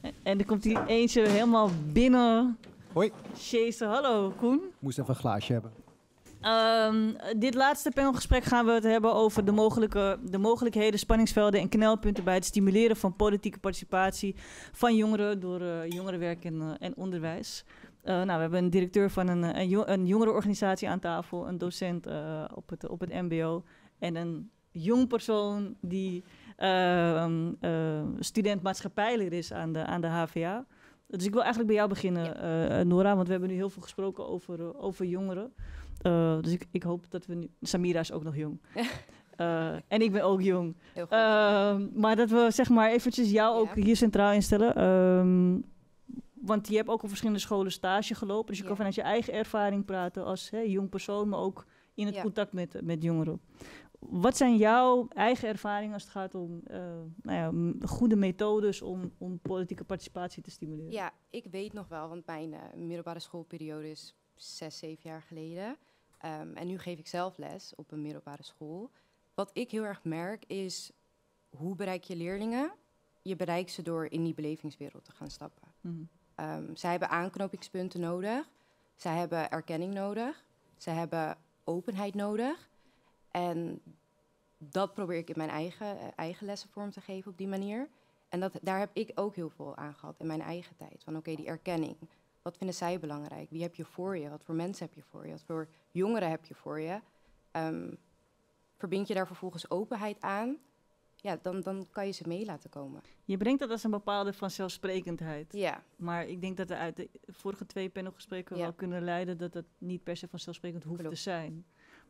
En er komt hier eentje helemaal binnen. Hoi. Chasen. Hallo, Koen. Moest even een glaasje hebben. Dit laatste panelgesprek gaan we het hebben over de mogelijkheden, spanningsvelden en knelpunten bij het stimuleren van politieke participatie van jongeren door jongerenwerk en onderwijs. We hebben een directeur van een jongerenorganisatie aan tafel, een docent op het mbo en een jong persoon die student maatschappijleer is aan de HVA. Dus ik wil eigenlijk bij jou beginnen, Nora, want we hebben nu heel veel gesproken over jongeren. Dus ik hoop dat we nu... Samira is ook nog jong. En ik ben ook jong. Heel goed. Maar dat we zeg maar eventjes jou ook hier centraal instellen. Want je hebt ook op verschillende scholen stage gelopen. Dus je kan vanuit je eigen ervaring praten als jong persoon, maar ook in het contact met jongeren. Wat zijn jouw eigen ervaringen als het gaat om goede methodes om politieke participatie te stimuleren? Ja, ik weet nog wel, want mijn middelbare schoolperiode is 6, 7 jaar geleden. En nu geef ik zelf les op een middelbare school. Wat ik heel erg merk is, hoe bereik je leerlingen? Je bereikt ze door in die belevingswereld te gaan stappen. Mm-hmm. Zij hebben aanknopingspunten nodig. Zij hebben erkenning nodig. Zij hebben openheid nodig. En dat probeer ik in mijn eigen lessen vorm te geven op die manier. En daar heb ik ook heel veel aan gehad in mijn eigen tijd. Van oké, die erkenning. Wat vinden zij belangrijk? Wie heb je voor je? Wat voor mensen heb je voor je? Wat voor jongeren heb je voor je? Verbind je daar vervolgens openheid aan? Ja, dan kan je ze mee laten komen. Je brengt dat als een bepaalde vanzelfsprekendheid. Ja. Maar ik denk dat er uit de vorige 2 panelgesprekken wel kunnen leiden dat het niet per se vanzelfsprekend hoeft te zijn.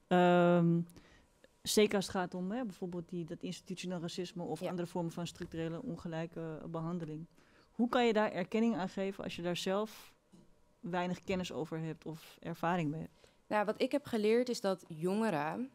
Zeker als het gaat om bijvoorbeeld dat institutioneel racisme of andere vormen van structurele ongelijke behandeling. Hoe kan je daar erkenning aan geven als je daar zelf weinig kennis over hebt of ervaring mee hebt? Nou, wat ik heb geleerd is dat jongeren,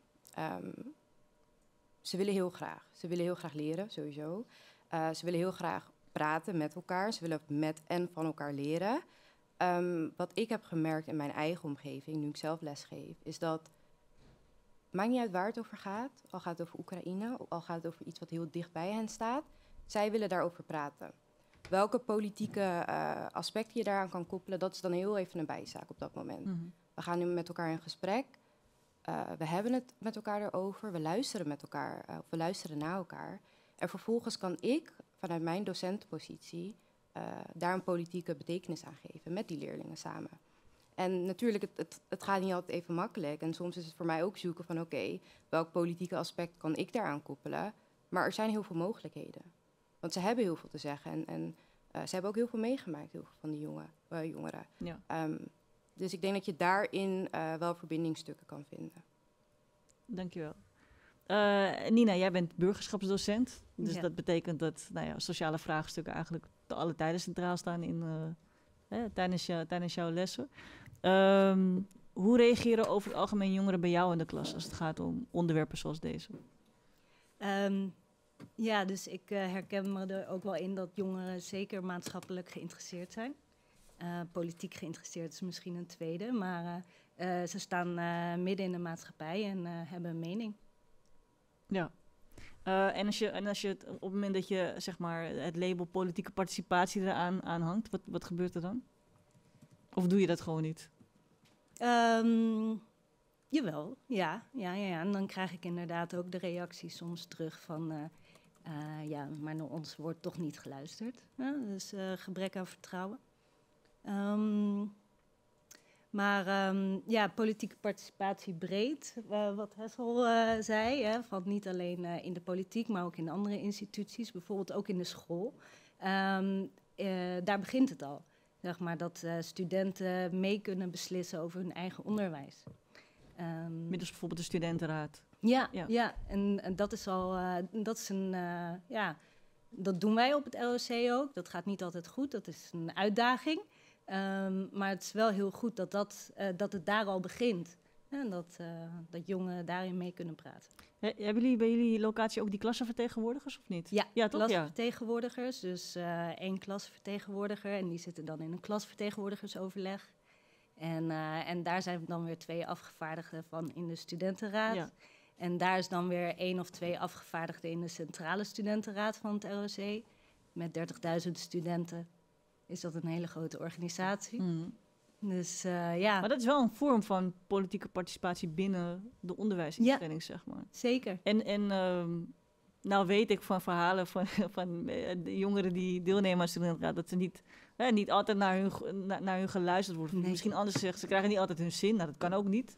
ze willen heel graag. Ze willen heel graag leren, sowieso. Ze willen heel graag praten met elkaar. Ze willen met en van elkaar leren. Wat ik heb gemerkt in mijn eigen omgeving, nu ik zelf lesgeef, is dat maakt niet uit waar het over gaat. Al gaat het over Oekraïne, al gaat het over iets wat heel dicht bij hen staat. Zij willen daarover praten. Welke politieke aspecten je daaraan kan koppelen, dat is dan heel even een bijzaak op dat moment. Mm-hmm. We gaan nu met elkaar in gesprek. We hebben het met elkaar erover. We luisteren met elkaar, of we luisteren naar elkaar. En vervolgens kan ik, vanuit mijn docentenpositie, daar een politieke betekenis aan geven met die leerlingen samen. En natuurlijk, het gaat niet altijd even makkelijk. En soms is het voor mij ook zoeken van oké, welk politieke aspect kan ik daaraan koppelen? Maar er zijn heel veel mogelijkheden. Want ze hebben heel veel te zeggen. En ze hebben ook heel veel meegemaakt, heel veel van die jongeren. Ja. Dus ik denk dat je daarin wel verbindingsstukken kan vinden. Dankjewel. Nina, jij bent burgerschapsdocent. Dus dat betekent dat sociale vraagstukken eigenlijk te alle tijden centraal staan tijdens jouw lessen. Hoe reageren over het algemeen jongeren bij jou in de klas als het gaat om onderwerpen zoals deze? Dus ik herken me er ook wel in dat jongeren zeker maatschappelijk geïnteresseerd zijn. Politiek geïnteresseerd is misschien een tweede, maar ze staan midden in de maatschappij en hebben een mening. Ja. En als je op het moment dat je zeg maar het label politieke participatie eraan hangt, wat gebeurt er dan? Of doe je dat gewoon niet? Jawel, ja. En dan krijg ik inderdaad ook de reactie soms terug van maar naar ons wordt toch niet geluisterd. Dus gebrek aan vertrouwen. Politieke participatie breed, wat Hessel zei, van niet alleen in de politiek, maar ook in andere instituties, bijvoorbeeld ook in de school. Daar begint het al, zeg maar, dat studenten mee kunnen beslissen over hun eigen onderwijs. Middels bijvoorbeeld de studentenraad. Ja. En dat is al, dat doen wij op het LOC ook. Dat gaat niet altijd goed, dat is een uitdaging. Maar het is wel heel goed dat het daar al begint. En dat jongeren daarin mee kunnen praten. Hebben jullie bij jullie locatie ook die klassenvertegenwoordigers of niet? Ja, klassenvertegenwoordigers. Dus 1 klassenvertegenwoordiger. En die zitten dan in een klasvertegenwoordigersoverleg. En daar zijn dan weer 2 afgevaardigden van in de studentenraad. Ja. En daar is dan weer 1 of 2 afgevaardigden in de centrale studentenraad van het LOC. met 30.000 studenten is dat een hele grote organisatie. Dus ja. Maar dat is wel een vorm van politieke participatie binnen de onderwijsinstelling, zeg maar. Zeker. En nou weet ik van verhalen van de jongeren die deelnemen aan studentenraad, dat ze niet altijd naar hun geluisterd wordt. Nee. Misschien anders gezegd, ze krijgen niet altijd hun zin. Nou, dat kan ook niet.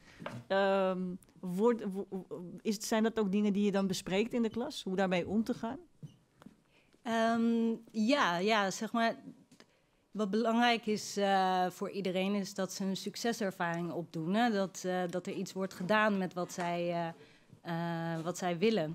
Zijn dat ook dingen die je dan bespreekt in de klas? Hoe daarmee om te gaan? Ja, zeg maar. Wat belangrijk is voor iedereen is dat ze een succeservaring opdoen. Hè? Dat er iets wordt gedaan met wat zij willen.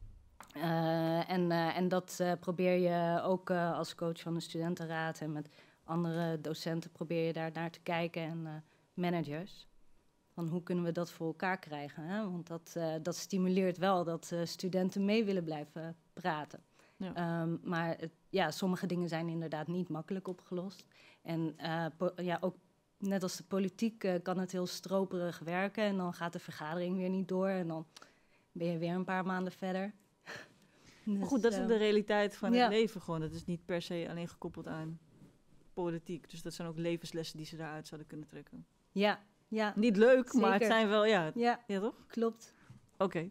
En dat probeer je ook als coach van de studentenraad en met andere docenten probeer je daar naar te kijken en managers. Van hoe kunnen we dat voor elkaar krijgen? Hè? Want dat stimuleert wel dat studenten mee willen blijven praten. Ja. Maar sommige dingen zijn inderdaad niet makkelijk opgelost. En ook net als de politiek kan het heel stroperig werken. En dan gaat de vergadering weer niet door. En dan ben je weer een paar maanden verder. Dus, goed, dat is de realiteit van het leven gewoon. Dat is niet per se alleen gekoppeld aan politiek. Dus dat zijn ook levenslessen die ze daaruit zouden kunnen trekken. Ja. Niet leuk, Zeker. maar het zijn wel, ja toch? Klopt. Oké.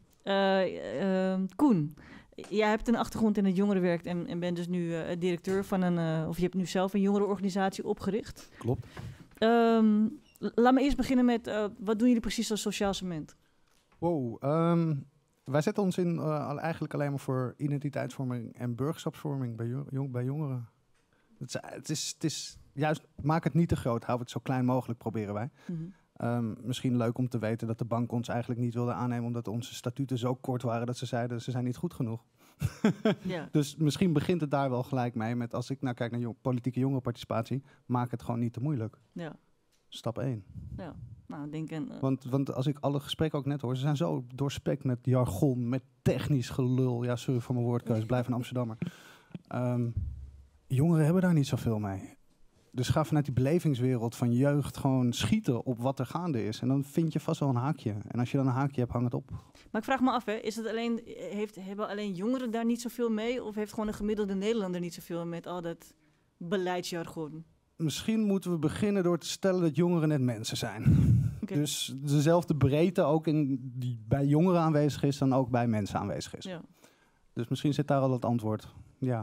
Koen, jij hebt een achtergrond in het jongerenwerk en bent dus nu directeur van of je hebt nu zelf een jongerenorganisatie opgericht. Klopt. Laat me eerst beginnen met, wat doen jullie precies als Sociaal Cement? Wow, wij zetten ons in eigenlijk alleen maar voor identiteitsvorming en burgerschapsvorming bij jongeren. Het is juist, maak het niet te groot, hou het zo klein mogelijk, proberen wij. Misschien leuk om te weten dat de bank ons eigenlijk niet wilde aannemen, omdat onze statuten zo kort waren dat ze zeiden, ze zijn niet goed genoeg. Dus misschien begint het daar wel gelijk mee met, als ik nou kijk naar politieke jongerenparticipatie, maak het gewoon niet te moeilijk. Ja. Stap 1. Ja. Nou, denk want als ik alle gesprekken ook net hoor, ze zijn zo doorspekt met jargon, met technisch gelul. Ja, sorry voor mijn woordkeus, blijf een Amsterdammer. Jongeren hebben daar niet zoveel mee. Dus ga vanuit die belevingswereld van jeugd gewoon schieten op wat er gaande is. En dan vind je vast wel een haakje. En als je dan een haakje hebt, hang het op. Maar ik vraag me af, hè, is het hebben alleen jongeren daar niet zoveel mee? Of heeft gewoon een gemiddelde Nederlander niet zoveel met al dat beleidsjargon? Misschien moeten we beginnen door te stellen dat jongeren net mensen zijn. Okay. Dus dezelfde breedte ook die bij jongeren aanwezig is, dan ook bij mensen aanwezig is. Ja. Dus misschien zit daar al het antwoord. Ja.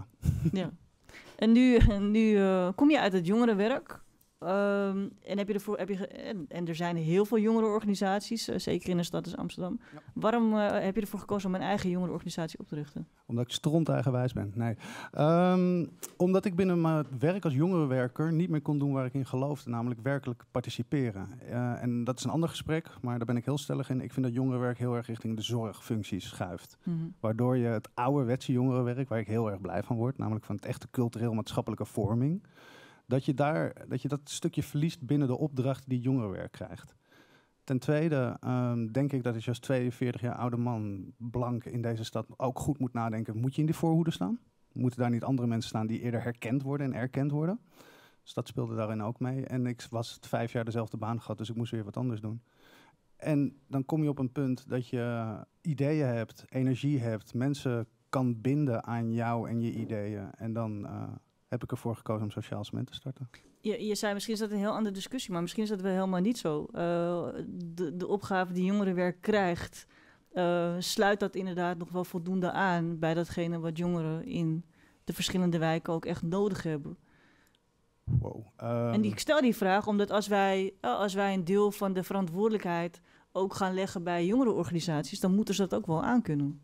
En nu kom je uit het jongerenwerk. En er zijn heel veel jongerenorganisaties, zeker in een stad als Amsterdam. Ja. Waarom heb je ervoor gekozen om een eigen jongerenorganisatie op te richten? Omdat ik stronteigenwijs ben. Nee. Omdat ik binnen mijn werk als jongerenwerker niet meer kon doen waar ik in geloofde, namelijk werkelijk participeren. En dat is een ander gesprek, maar daar ben ik heel stellig in. Ik vind dat jongerenwerk heel erg richting de zorgfuncties schuift. Waardoor je het ouderwetse jongerenwerk, waar ik heel erg blij van word, namelijk van het echte cultureel-maatschappelijke vorming, dat je dat stukje verliest binnen de opdracht die jongerenwerk krijgt. Ten tweede denk ik dat als je als 42 jaar oude man, blank in deze stad, ook goed moet nadenken. Moet je in die voorhoede staan? Moeten daar niet andere mensen staan die eerder herkend worden en erkend worden? Dus dat speelde daarin ook mee. En ik was 5 jaar dezelfde baan gehad, dus ik moest weer wat anders doen. En dan kom je op een punt dat je ideeën hebt, energie hebt, mensen kan binden aan jou en je ideeën. En dan heb ik ervoor gekozen om Sociaal Cement te starten. Je zei, misschien is dat een heel andere discussie, maar misschien is dat wel helemaal niet zo. De opgave die jongerenwerk krijgt, sluit dat inderdaad nog wel voldoende aan bij datgene wat jongeren in de verschillende wijken ook echt nodig hebben. Wow. En ik stel die vraag omdat als wij een deel van de verantwoordelijkheid ook gaan leggen bij jongerenorganisaties, dan moeten ze dat ook wel aankunnen.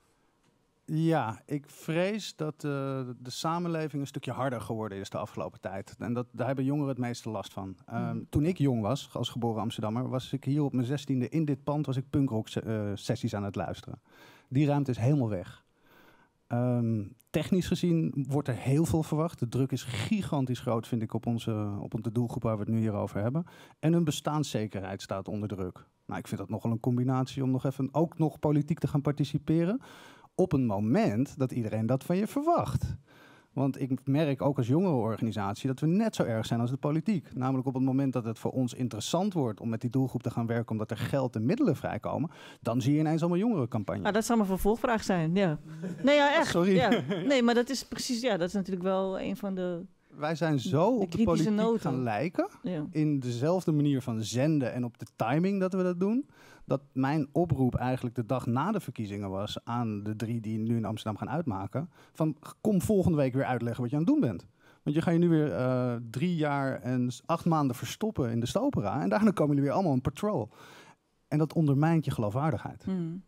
Ja, ik vrees dat de samenleving een stukje harder geworden is de afgelopen tijd. En daar hebben jongeren het meeste last van. Toen ik jong was, als geboren Amsterdammer, was ik hier op mijn 16e in dit pand, was ik punkrock sessies aan het luisteren. Die ruimte is helemaal weg. Technisch gezien wordt er heel veel verwacht. De druk is gigantisch groot, vind ik, op de doelgroep waar we het nu hier over hebben. En hun bestaanszekerheid staat onder druk. Nou, ik vind dat nogal een combinatie om ook nog politiek te gaan participeren op een moment dat iedereen dat van je verwacht. Want ik merk ook als jongerenorganisatie dat we net zo erg zijn als de politiek. Namelijk op het moment dat het voor ons interessant wordt om met die doelgroep te gaan werken, omdat er geld en middelen vrijkomen, dan zie je ineens allemaal jongerencampagnes. Ah, dat zou mijn vervolgvraag zijn, ja. Nee, ja, echt. Sorry. Ja. Nee, maar dat is precies, ja, dat is natuurlijk wel een van de... Wij zijn zo op de politiek noten gaan lijken, ja. in dezelfde manier van zenden en op de timing dat we dat doen, dat mijn oproep eigenlijk de dag na de verkiezingen was aan de 3 die nu in Amsterdam gaan uitmaken, van kom volgende week weer uitleggen wat je aan het doen bent. Want je gaat je nu weer 3 jaar en 8 maanden verstoppen in de Stopera en daarna komen jullie weer allemaal in patrol. En dat ondermijnt je geloofwaardigheid.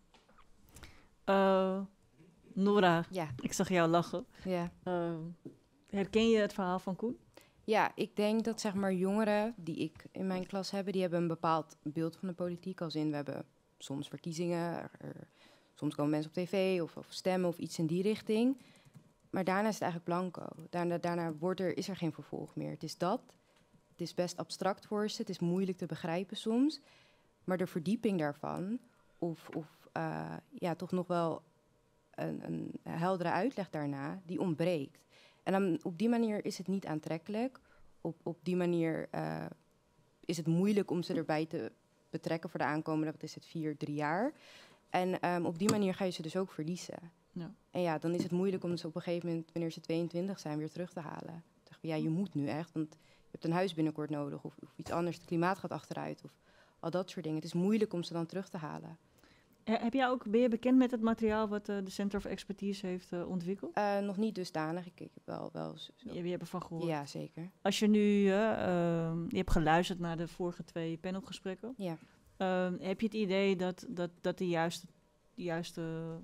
Nora, Ja. ik zag jou lachen. Ja. Herken je het verhaal van Koen? Ja, ik denk dat zeg maar jongeren die ik in mijn klas heb, die hebben een bepaald beeld van de politiek. Als in, we hebben soms verkiezingen, soms komen mensen op tv of stemmen of iets in die richting. Maar daarna is het eigenlijk blanco. Daarna is er geen vervolg meer. Het is dat. Het is best abstract voor ze. Het is moeilijk te begrijpen soms. Maar de verdieping daarvan, of toch nog wel een heldere uitleg daarna, die ontbreekt. En dan, op die manier is het niet aantrekkelijk. Op die manier is het moeilijk om ze erbij te betrekken voor de aankomende, 3 jaar. En op die manier ga je ze dus ook verliezen. Ja. En ja, dan is het moeilijk om ze op een gegeven moment, wanneer ze 22 zijn, weer terug te halen. Ja, je moet nu echt, want je hebt een huis binnenkort nodig of iets anders. Het klimaat gaat achteruit of al dat soort dingen. Het is moeilijk om ze dan terug te halen. Ben je bekend met het materiaal wat de Center of Expertise heeft ontwikkeld? Nog niet dusdanig. Ik heb wel Je hebt ervan gehoord? Ja, zeker. Als je nu, je hebt geluisterd naar de vorige 2 panelgesprekken. Ja. Heb je het idee dat de juiste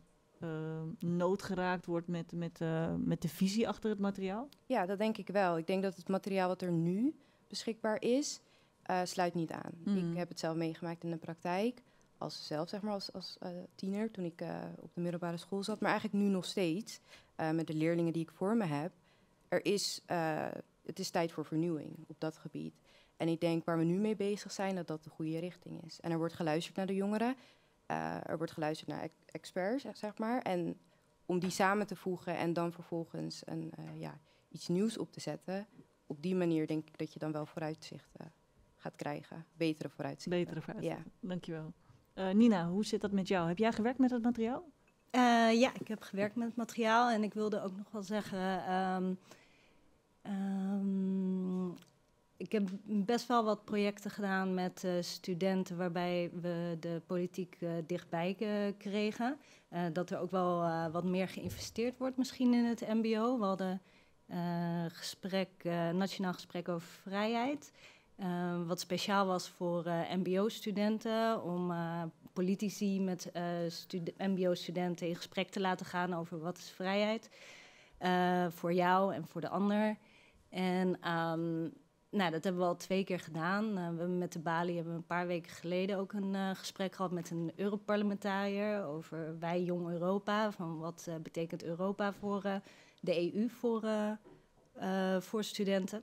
nood geraakt wordt met de visie achter het materiaal? Ja, dat denk ik wel. Ik denk dat het materiaal wat er nu beschikbaar is, sluit niet aan. Ik heb het zelf meegemaakt in de praktijk. Als tiener, toen ik op de middelbare school zat. Maar eigenlijk nu nog steeds, met de leerlingen die ik voor me heb. Het is tijd voor vernieuwing op dat gebied. En ik denk waar we nu mee bezig zijn, dat dat de goede richting is. En er wordt geluisterd naar de jongeren. Er wordt geluisterd naar experts, zeg maar. En om die samen te voegen en dan vervolgens iets nieuws op te zetten. Op die manier denk ik dat je dan wel vooruitzichten gaat krijgen. Betere vooruitzichten. Ja. Dankjewel. Nina, hoe zit dat met jou? Heb jij gewerkt met het materiaal? Ja, ik heb gewerkt met het materiaal en ik wilde ook nog wel zeggen, ik heb best wel wat projecten gedaan met studenten waarbij we de politiek dichtbij kregen. Dat er ook wel wat meer geïnvesteerd wordt misschien in het mbo. We hadden nationaal gesprek over vrijheid. Wat speciaal was voor mbo-studenten, om politici met mbo-studenten in gesprek te laten gaan over wat is vrijheid voor jou en voor de ander. En dat hebben we al 2 keer gedaan. We hebben met de Bali een paar weken geleden ook een gesprek gehad met een Europarlementariër over wij jong Europa. Van wat betekent Europa voor de EU voor studenten.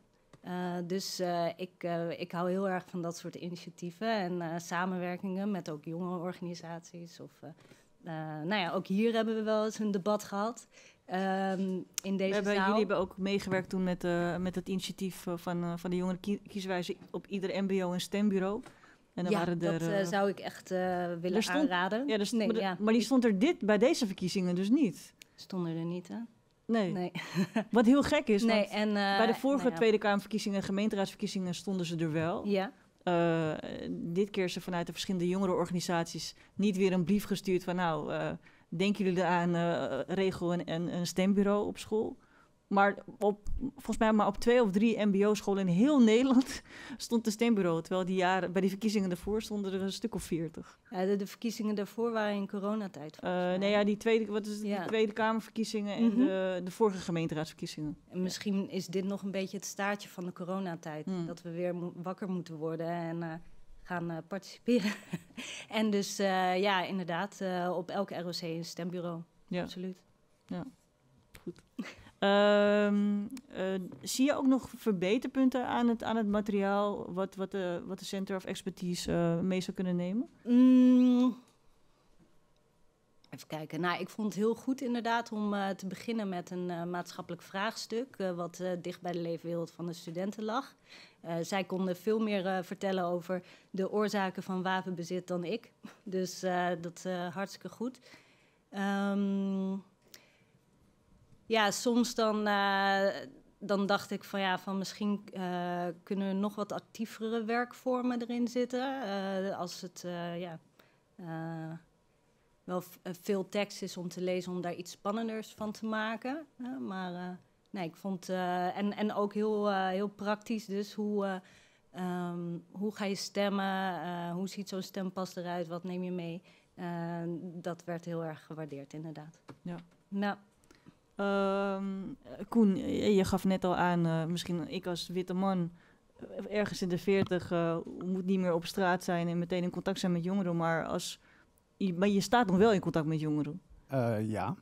Ik hou heel erg van dat soort initiatieven en samenwerkingen met ook jonge organisaties. Ook hier hebben we wel eens een debat gehad in deze zaal. Jullie hebben ook meegewerkt toen met het initiatief van de jongeren kieswijze op ieder mbo een stembureau. En dan waren dat zou ik echt willen aanraden. Ja, maar die stond er bij deze verkiezingen dus niet. Stonden er niet, hè? Nee. Wat heel gek is, want bij de vorige Tweede Kamerverkiezingen en gemeenteraadsverkiezingen stonden ze er wel. Ja. Dit keer is er vanuit de verschillende jongerenorganisaties niet weer een brief gestuurd van denken jullie eraan, regel een stembureau op school. Maar volgens mij maar op 2 of 3 mbo-scholen in heel Nederland stond een stembureau. Terwijl bij die verkiezingen daarvoor stonden er een stuk of 40. Ja, de verkiezingen daarvoor waren in coronatijd. Die Tweede Kamerverkiezingen en de vorige gemeenteraadsverkiezingen. En misschien is dit nog een beetje het staartje van de coronatijd. Dat we weer wakker moeten worden en gaan participeren. En dus inderdaad, op elke ROC een stembureau. Ja. Absoluut. Ja, goed. Zie je ook nog verbeterpunten aan het materiaal wat de Center of Expertise mee zou kunnen nemen? Even kijken. Nou, ik vond het heel goed inderdaad om te beginnen met een maatschappelijk vraagstuk... wat dicht bij de leefwereld van de studenten lag. Zij konden veel meer vertellen over de oorzaken van wapenbezit dan ik. Dus dat is hartstikke goed. Ja, soms dan dacht ik van misschien kunnen er nog wat actievere werkvormen erin zitten. Als het wel veel tekst is om te lezen om daar iets spannenders van te maken. Maar nee, ik vond... en ook heel praktisch dus. Hoe ga je stemmen? Hoe ziet zo'n stempas eruit? Wat neem je mee? Dat werd heel erg gewaardeerd, inderdaad. Ja. Nou. Koen, je gaf net al aan, misschien ik als witte man, ergens in de 40, moet niet meer op straat zijn en meteen in contact zijn met jongeren, maar je staat nog wel in contact met jongeren. Ja.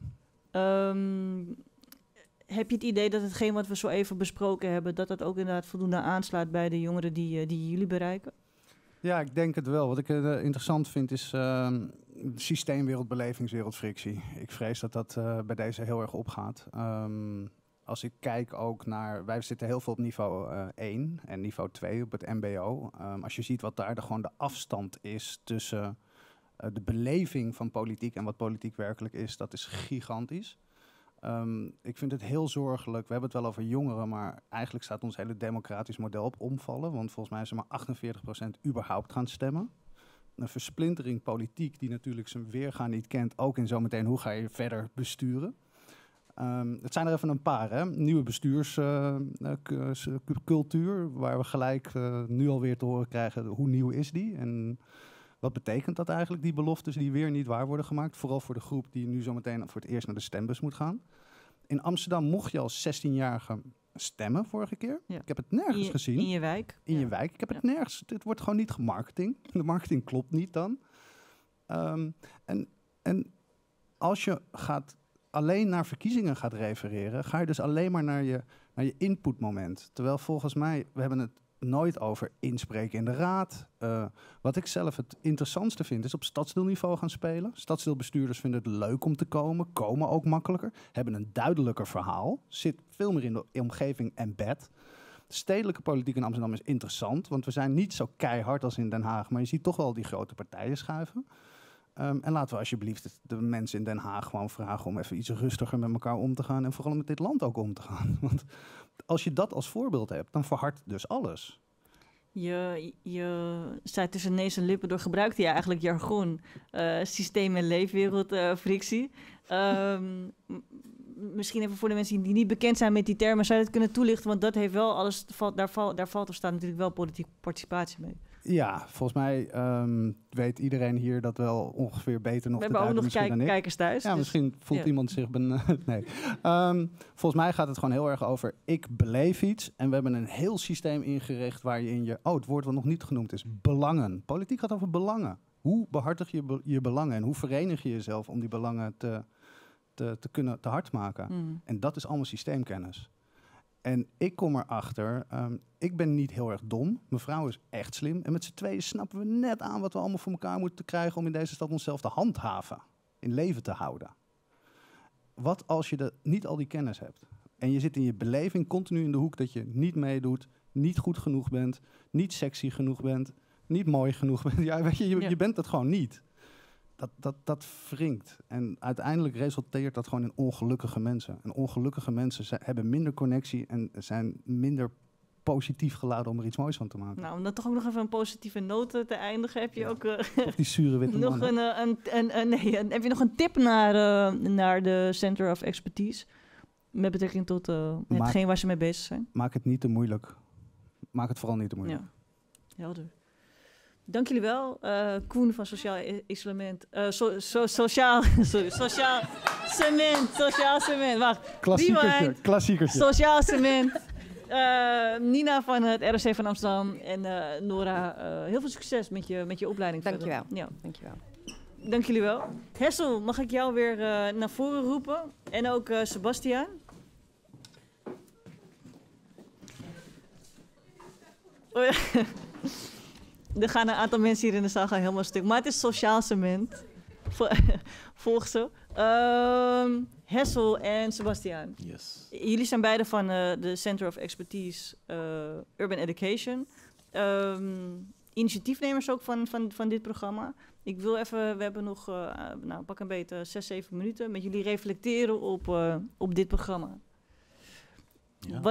Heb je het idee dat hetgeen wat we zo even besproken hebben, dat dat ook inderdaad voldoende aanslaat bij de jongeren die jullie bereiken? Ja, ik denk het wel. Wat ik interessant vind is systeemwereld, belevingswereld, frictie. Ik vrees dat dat bij deze heel erg opgaat. Als ik kijk ook naar... Wij zitten heel veel op niveau 1 en niveau 2 op het mbo. Als je ziet wat daar gewoon de afstand is tussen de beleving van politiek en wat politiek werkelijk is, dat is gigantisch. Ik vind het heel zorgelijk. We hebben het wel over jongeren, maar eigenlijk staat ons hele democratisch model op omvallen. Want volgens mij is er maar 48% überhaupt gaan stemmen. Een versplintering politiek die natuurlijk zijn weerga niet kent. Ook in zometeen hoe ga je verder besturen. Het zijn er even een paar. Hè? Nieuwe bestuurscultuur, waar we gelijk nu alweer te horen krijgen hoe nieuw is die. En wat betekent dat eigenlijk, die beloftes die weer niet waar worden gemaakt? Vooral voor de groep die nu zometeen voor het eerst naar de stembus moet gaan. In Amsterdam mocht je als 16-jarige stemmen vorige keer. Ja. Ik heb het nergens gezien. In je wijk? In je wijk. Ik heb het nergens. Dit wordt gewoon niet gemarketing. De marketing klopt niet dan. En als je alleen naar verkiezingen gaat refereren, ga je dus alleen maar naar je inputmoment. Terwijl volgens mij, we hebben het nooit over inspreken in de raad. Wat ik zelf het interessantste vind, is op stadsdeelniveau gaan spelen. Stadsdeelbestuurders vinden het leuk om te komen ook makkelijker, hebben een duidelijker verhaal, zit veel meer in de omgeving embed. Stedelijke politiek in Amsterdam is interessant, want we zijn niet zo keihard als in Den Haag, maar je ziet toch wel die grote partijen schuiven. En laten we alsjeblieft de mensen in Den Haag gewoon vragen om even iets rustiger met elkaar om te gaan en vooral met dit land ook om te gaan. Want als je dat als voorbeeld hebt, dan verhardt dus alles. Je zei tussen neus en lippen door, gebruikte je eigenlijk jargon, systeem- en leefwereld, frictie. Misschien even voor de mensen die niet bekend zijn met die termen, zou je het kunnen toelichten? Want dat heeft wel alles, daar valt of staat natuurlijk wel politieke participatie mee. Ja, volgens mij weet iedereen hier dat wel ongeveer beter nog te duiden. We hebben ook nog kijkers thuis. Ja, dus misschien voelt iemand zich... nee. Volgens mij gaat het gewoon heel erg over ik beleef iets. En we hebben een heel systeem ingericht waar je in je... het woord wat nog niet genoemd is, belangen. Politiek gaat over belangen. Hoe behartig je je belangen en hoe verenig je jezelf om die belangen te kunnen te hard maken? En dat is allemaal systeemkennis. En ik kom erachter, ik ben niet heel erg dom. Mijn vrouw is echt slim. En met z'n tweeën snappen we net aan wat we allemaal voor elkaar moeten krijgen om in deze stad onszelf te handhaven. In leven te houden. Wat als je niet al die kennis hebt? En je zit in je beleving continu in de hoek dat je niet meedoet, niet goed genoeg bent, niet sexy genoeg bent, niet mooi genoeg bent. Ja, weet je bent het gewoon niet. Dat wringt. En uiteindelijk resulteert dat gewoon in ongelukkige mensen. En ongelukkige mensen hebben minder connectie en zijn minder positief geladen om er iets moois van te maken. Nou, om dan toch ook nog even een positieve noot te eindigen, heb je ook... Of die zure witte nog heb je nog een tip naar de Center of Expertise? Met betrekking tot hetgeen waar ze mee bezig zijn? Maak het niet te moeilijk. Maak het vooral niet te moeilijk. Ja, helder. Dank jullie wel, Koen van Sociaal Isolement. Sociaal Cement. Wacht. Klassiekertje. Sociaal Cement. Nina van het ROC van Amsterdam. En Nora, heel veel succes met je opleiding. Dankjewel. Ja. Dankjewel. Dank jullie wel. Hessel, mag ik jou weer naar voren roepen? En ook Sebastiaan. Oh, ja. Er gaan een aantal mensen hier in de zaal gaan helemaal stuk. Maar het is Sociaal Cement. volg ze. Hessel en Sebastiaan. Yes. Jullie zijn beide van de Center of Expertise Urban Education. Initiatiefnemers ook van dit programma. Ik wil even, we hebben nog pak een beetje 6-7 minuten met jullie reflecteren op dit programma. Ja.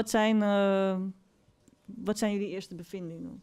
Wat zijn jullie eerste bevindingen?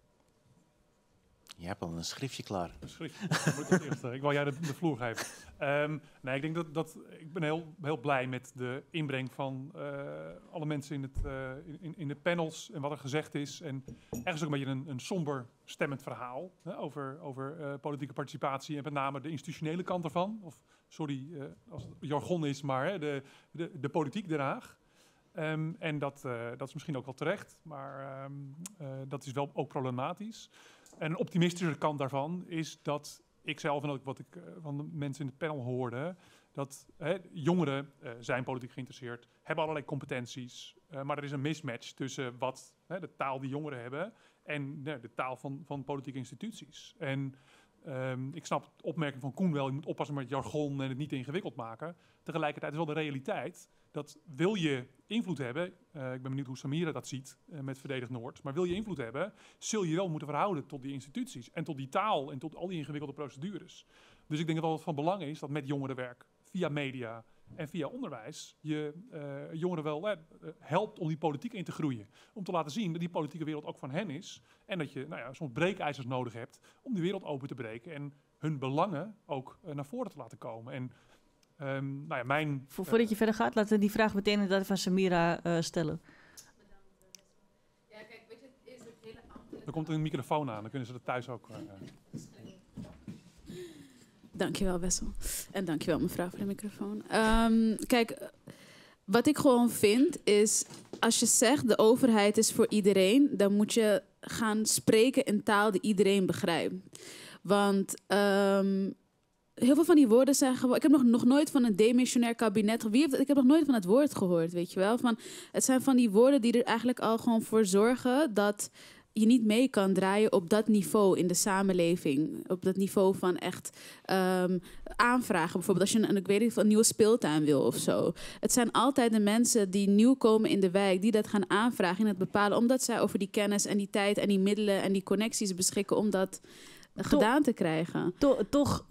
Je hebt al een schriftje klaar. Een schriftje. Dat moet ik als eerste. Ik wil jij de vloer geven. Nee, ik denk dat ik ben heel blij met de inbreng van alle mensen in de panels en wat er gezegd is. En ergens ook een beetje een somber stemmend verhaal over politieke participatie en met name de institutionele kant ervan. Of sorry als het jargon is, maar de politiek Den Haag. En dat is misschien ook wel terecht, maar dat is wel ook problematisch. En een optimistische kant daarvan is dat ik zelf en ook wat ik van de mensen in het panel hoorde, dat jongeren zijn politiek geïnteresseerd, hebben allerlei competenties, maar er is een mismatch tussen wat de taal die jongeren hebben en de taal van politieke instituties. En ik snap de opmerking van Koen wel, je moet oppassen met jargon en het niet te ingewikkeld maken. Tegelijkertijd is wel de realiteit dat wil je invloed hebben, ik ben benieuwd hoe Samira dat ziet met Verdedig Noord, maar wil je invloed hebben, zul je wel moeten verhouden tot die instituties en tot die taal en tot al die ingewikkelde procedures. Dus ik denk dat het van belang is dat met jongerenwerk, via media en via onderwijs, je jongeren wel helpt om die politiek in te groeien. Om te laten zien dat die politieke wereld ook van hen is en dat je soms breekijzers nodig hebt om die wereld open te breken en hun belangen ook naar voren te laten komen. En voordat je verder gaat, laten we die vraag meteen inderdaad van Samira stellen. Ja, kijk, weet je, het is het hele ambtelijke... Er komt een microfoon aan, dan kunnen ze dat thuis ook... Dankjewel, Wessel. En dankjewel, mevrouw, voor de microfoon. Kijk, wat ik gewoon vind is, als je zegt de overheid is voor iedereen, dan moet je gaan spreken in taal die iedereen begrijpt. Want heel veel van die woorden zijn gewoon... Ik heb nog nooit van een demissionair kabinet... Ik heb nog nooit van het woord gehoord, weet je wel. Het zijn van die woorden die er eigenlijk al gewoon voor zorgen dat je niet mee kan draaien op dat niveau in de samenleving. Op dat niveau van echt aanvragen. Bijvoorbeeld als je een nieuwe speeltuin wil of zo. Het zijn altijd de mensen die nieuw komen in de wijk die dat gaan aanvragen en het bepalen. Omdat zij over die kennis en die tijd en die middelen en die connecties beschikken om dat gedaan te krijgen. Toch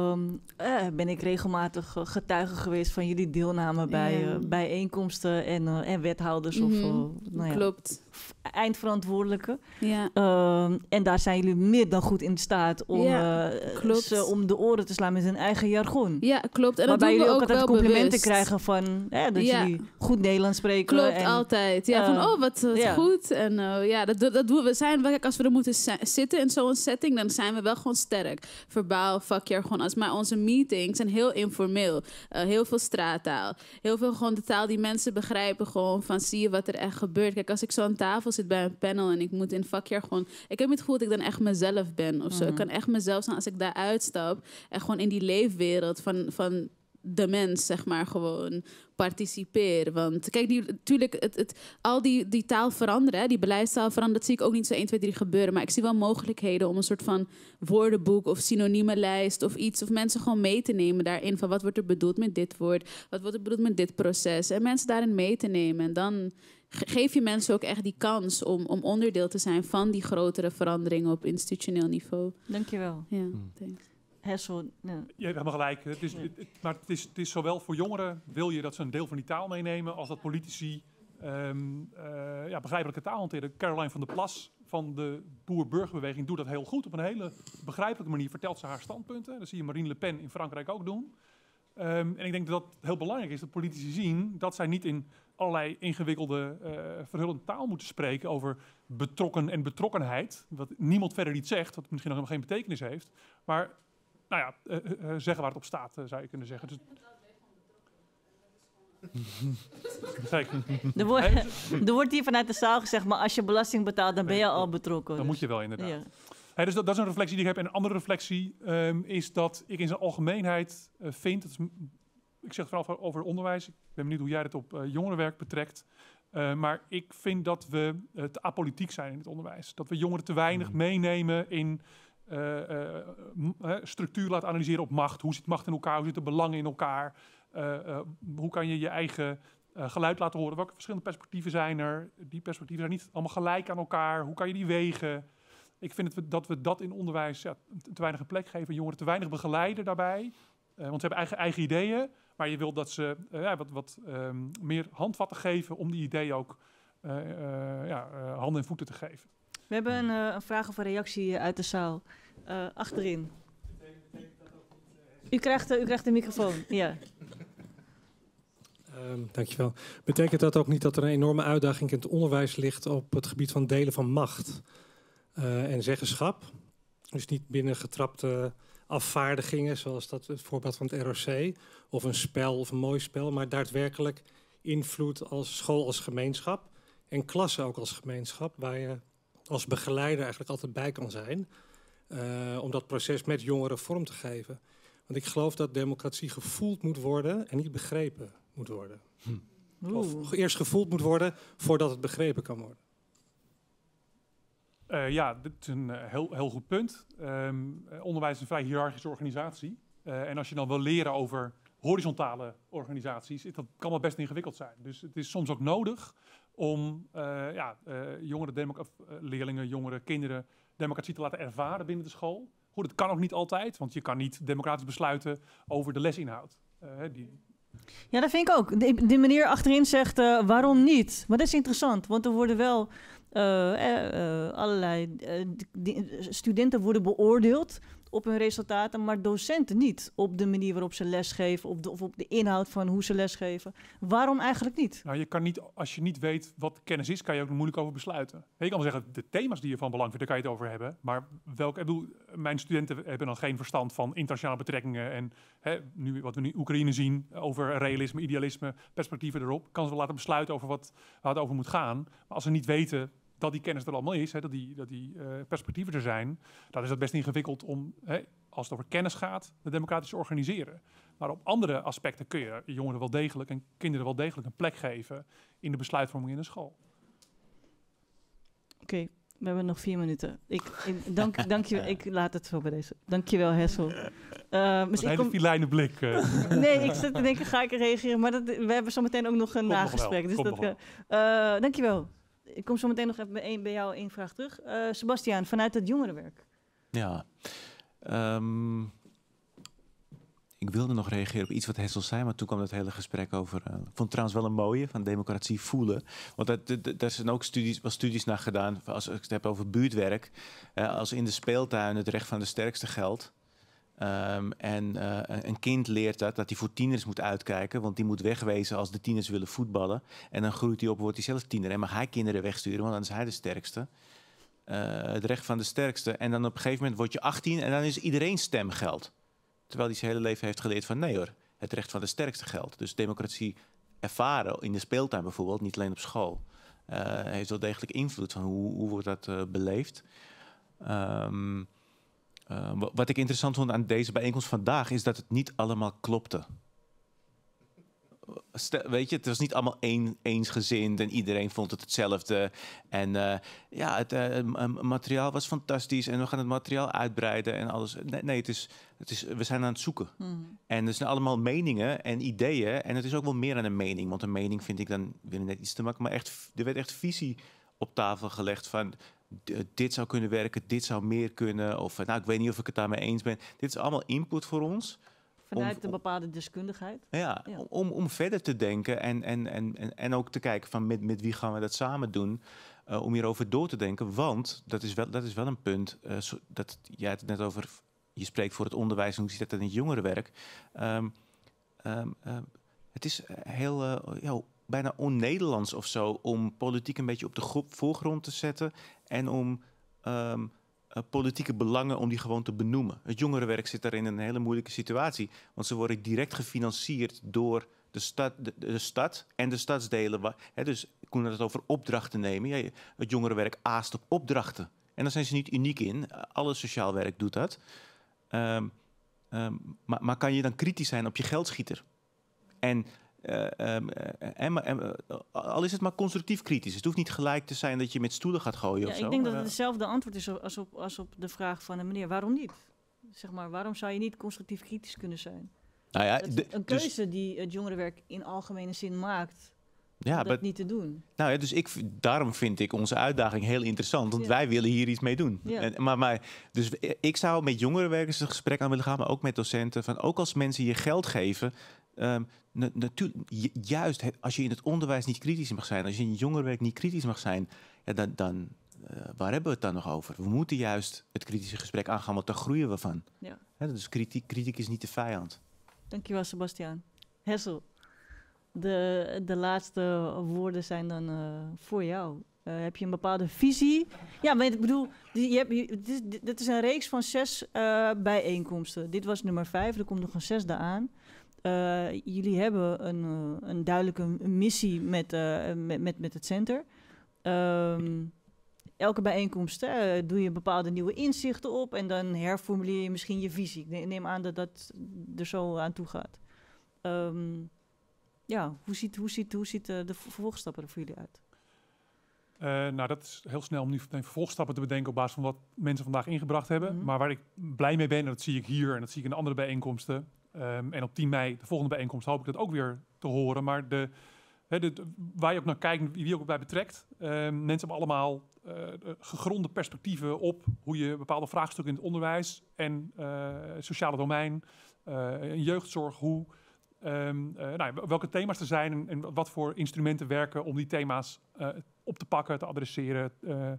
ben ik regelmatig getuige geweest van jullie deelname bij bijeenkomsten en wethouders of Klopt. eindverantwoordelijken. Ja. En daar zijn jullie meer dan goed in staat om ze om de oren te slaan met hun eigen jargon. Ja, klopt. En waarbij dat doen jullie we ook altijd complimenten bewust krijgen van dat jullie goed Nederlands spreken. Klopt, altijd. Ja, wat goed. En dat doen we. Als we er moeten zitten in zo'n setting, dan zijn we wel gewoon sterk. Verbaal, vakjargon. Maar onze meetings zijn heel informeel. Heel veel straattaal. Heel veel gewoon de taal die mensen begrijpen. Gewoon van zie je wat er echt gebeurt. Kijk, als ik zo aan tafel zit bij een panel en ik moet in vakjargon... Ik heb niet het gevoel dat ik dan echt mezelf ben of zo. Ik kan echt mezelf zijn als ik daar uitstap. En gewoon in die leefwereld van de mens, zeg maar, gewoon participeren. Want kijk, natuurlijk, al die taal veranderen, die beleidstaal veranderen, dat zie ik ook niet zo 1, 2, 3 gebeuren. Maar ik zie wel mogelijkheden om een soort van woordenboek of synoniemenlijst of iets, of mensen gewoon mee te nemen daarin van wat wordt er bedoeld met dit woord, wat wordt er bedoeld met dit proces. En mensen daarin mee te nemen. En dan geef je mensen ook echt die kans om onderdeel te zijn van die grotere veranderingen op institutioneel niveau. Dankjewel. Ja, thanks. Hessel, Je hebt helemaal gelijk. Maar het is zowel voor jongeren, wil je dat ze een deel van die taal meenemen, als dat politici begrijpelijke taal hanteren. Caroline van der Plas van de Boer-Burgerbeweging doet dat heel goed. Op een hele begrijpelijke manier vertelt ze haar standpunten. Dat zie je Marine Le Pen in Frankrijk ook doen. En ik denk dat het heel belangrijk is dat politici zien dat zij niet in allerlei ingewikkelde, verhullende taal moeten spreken over betrokken en betrokkenheid. Wat niemand verder niet zegt, wat misschien nog helemaal geen betekenis heeft. Maar zeggen waar het op staat, zou je kunnen zeggen. Dus er wordt hier vanuit de zaal gezegd, maar als je belasting betaalt, dan ben je al betrokken. Dan moet je wel, inderdaad. Ja. Dus dat is een reflectie die ik heb. En een andere reflectie is dat ik in zijn algemeenheid vind, ik zeg het vooral over onderwijs, ik ben benieuwd hoe jij het op jongerenwerk betrekt, maar ik vind dat we te apolitiek zijn in het onderwijs. Dat we jongeren te weinig meenemen in structuur laat analyseren op macht. Hoe zit macht in elkaar? Hoe zitten belangen in elkaar? Hoe kan je je eigen geluid laten horen? Welke verschillende perspectieven zijn er? Die perspectieven zijn niet allemaal gelijk aan elkaar. Hoe kan je die wegen? Ik vind dat we dat in onderwijs te weinig een plek geven. Jongeren te weinig begeleiden daarbij. Want ze hebben eigen ideeën. Maar je wilt dat ze wat meer handvatten geven om die ideeën ook handen en voeten te geven. We hebben een vraag of een reactie uit de zaal. Achterin. U krijgt de microfoon. Ja. Dankjewel. Betekent dat ook niet dat er een enorme uitdaging in het onderwijs ligt op het gebied van delen van macht en zeggenschap? Dus niet binnengetrapte afvaardigingen, zoals dat het voorbeeld van het ROC, of een spel of een mooi spel, maar daadwerkelijk invloed als school als gemeenschap en klasse ook als gemeenschap, waar je als begeleider eigenlijk altijd bij kan zijn, om dat proces met jongeren vorm te geven. Want ik geloof dat democratie gevoeld moet worden en niet begrepen moet worden. Of eerst gevoeld moet worden voordat het begrepen kan worden. Dit is een heel goed punt. Onderwijs is een vrij hiërarchische organisatie. En als je dan wil leren over horizontale organisaties, dat kan wel best ingewikkeld zijn. Dus het is soms ook nodig om leerlingen, jongeren, kinderen democratie te laten ervaren binnen de school. Goed, het kan ook niet altijd, want je kan niet democratisch besluiten over de lesinhoud. Ja, dat vind ik ook. De meneer achterin zegt, waarom niet? Maar dat is interessant, want er worden wel allerlei studenten worden beoordeeld op hun resultaten, maar docenten niet op de manier waarop ze lesgeven of op de inhoud van hoe ze lesgeven. Waarom eigenlijk niet? Nou, je kan niet, als je niet weet wat kennis is, kan je ook moeilijk over besluiten. Je kan wel zeggen, de thema's die je van belang vindt, daar kan je het over hebben. Maar mijn studenten hebben dan geen verstand van internationale betrekkingen en nu, wat we nu in Oekraïne zien over realisme, idealisme, perspectieven erop, kan ze wel laten besluiten over waar het over moet gaan. Maar als ze niet weten dat die kennis er allemaal is, dat die perspectieven er zijn, dan is dat best ingewikkeld om, als het over kennis gaat, de democratisch te organiseren. Maar op andere aspecten kun je jongeren wel degelijk en kinderen wel degelijk een plek geven in de besluitvorming in de school. Oké, we hebben nog 4 minuten. Dank je. Ik laat het zo bij deze. Dank je wel, Hessel. Een hele filijne blik. Nee, ik zit te denken, ga ik reageren? Maar we hebben zo meteen ook nog een nagesprek. Dank je wel. Ik kom zo meteen nog even bij jou één vraag terug. Sebastiaan, vanuit het jongerenwerk. Ja, ik wilde nog reageren op iets wat Hessel zei, maar toen kwam het hele gesprek over. Ik vond het trouwens wel een mooie, van democratie voelen. Want daar zijn ook studies naar gedaan, als ik het heb over buurtwerk. Als in de speeltuin het recht van de sterkste geldt. Een kind leert dat hij voor tieners moet uitkijken, want die moet wegwezen als de tieners willen voetballen. En dan groeit hij op, wordt hij zelf tiener en mag hij kinderen wegsturen, want dan is hij de sterkste. Het recht van de sterkste. En dan op een gegeven moment word je 18 en dan is iedereen stemgeld. Terwijl hij zijn hele leven heeft geleerd van nee hoor, het recht van de sterkste geldt. Dus democratie ervaren in de speeltuin bijvoorbeeld, niet alleen op school, heeft wel degelijk invloed van hoe wordt dat beleefd. Wat ik interessant vond aan deze bijeenkomst vandaag is dat het niet allemaal klopte. Weet je, het was niet allemaal eensgezind en iedereen vond het hetzelfde. En het materiaal was fantastisch en we gaan het materiaal uitbreiden en alles. Nee, we zijn aan het zoeken. En er zijn allemaal meningen en ideeën en het is ook wel meer dan een mening. Want een mening vind ik dan weer net iets te makkelijk. Maar er werd echt visie op tafel gelegd van dit zou kunnen werken, dit zou meer kunnen. Of ik weet niet of ik het daarmee eens ben. Dit is allemaal input voor ons. Vanuit een bepaalde deskundigheid. Ja. Om verder te denken en ook te kijken van met wie gaan we dat samen doen. Om hierover door te denken. Want dat is wel een punt. Dat jij het net over, je spreekt voor het onderwijs en hoe ziet dat in het jongerenwerk. Het is heel bijna on-Nederlands of zo om politiek een beetje op de voorgrond te zetten en om politieke belangen om die gewoon te benoemen. Het jongerenwerk zit daar in een hele moeilijke situatie, want ze worden direct gefinancierd door de stad en de stadsdelen. Dus ik kon het over opdrachten nemen. Ja, het jongerenwerk aast op opdrachten. En daar zijn ze niet uniek in. Alle sociaal werk doet dat. Maar kan je dan kritisch zijn op je geldschieter? Al is het maar constructief kritisch. Het hoeft niet gelijk te zijn dat je met stoelen gaat gooien of zo. Ik denk dat het hetzelfde antwoord is als op de vraag van de meneer. Waarom niet? Zeg maar, waarom zou je niet constructief kritisch kunnen zijn? Nou ja, Dat is een keuze die het jongerenwerk in algemene zin maakt. Ja, om dat niet te doen. Nou ja, dus daarom vind ik onze uitdaging heel interessant. Want wij willen hier iets mee doen. Ja. Dus ik zou met jongerenwerkers een gesprek aan willen gaan, maar ook met docenten. Van ook als mensen je geld geven. Juist als je in het onderwijs niet kritisch mag zijn, als je in het jongerenwerk niet kritisch mag zijn, ja, dan waar hebben we het dan nog over? We moeten juist het kritische gesprek aangaan, want daar groeien we van. Ja. Dus kritiek is niet de vijand. Dankjewel, Sebastiaan. Hessel, de laatste woorden zijn dan voor jou. Heb je een bepaalde visie? Ja, maar ik bedoel, dit is een reeks van 6 bijeenkomsten. Dit was nummer 5, er komt nog een 6e aan. Jullie hebben een duidelijke missie met het center. Elke bijeenkomst doe je bepaalde nieuwe inzichten op en dan herformuleer je misschien je visie. Ik neem aan dat dat er zo aan toe gaat. Hoe ziet de vervolgstappen er voor jullie uit? Nou, dat is heel snel om nu vervolgstappen te bedenken op basis van wat mensen vandaag ingebracht hebben. Mm-hmm. Maar waar ik blij mee ben, en dat zie ik hier en dat zie ik in de andere bijeenkomsten. En op 10 mei, de volgende bijeenkomst, hoop ik dat ook weer te horen. Maar waar je ook naar kijkt, wie ook bij betrekt. Mensen hebben allemaal gegronde perspectieven op hoe je bepaalde vraagstukken in het onderwijs en sociale domein, jeugdzorg, welke thema's er zijn en wat voor instrumenten werken om die thema's op te pakken, te adresseren,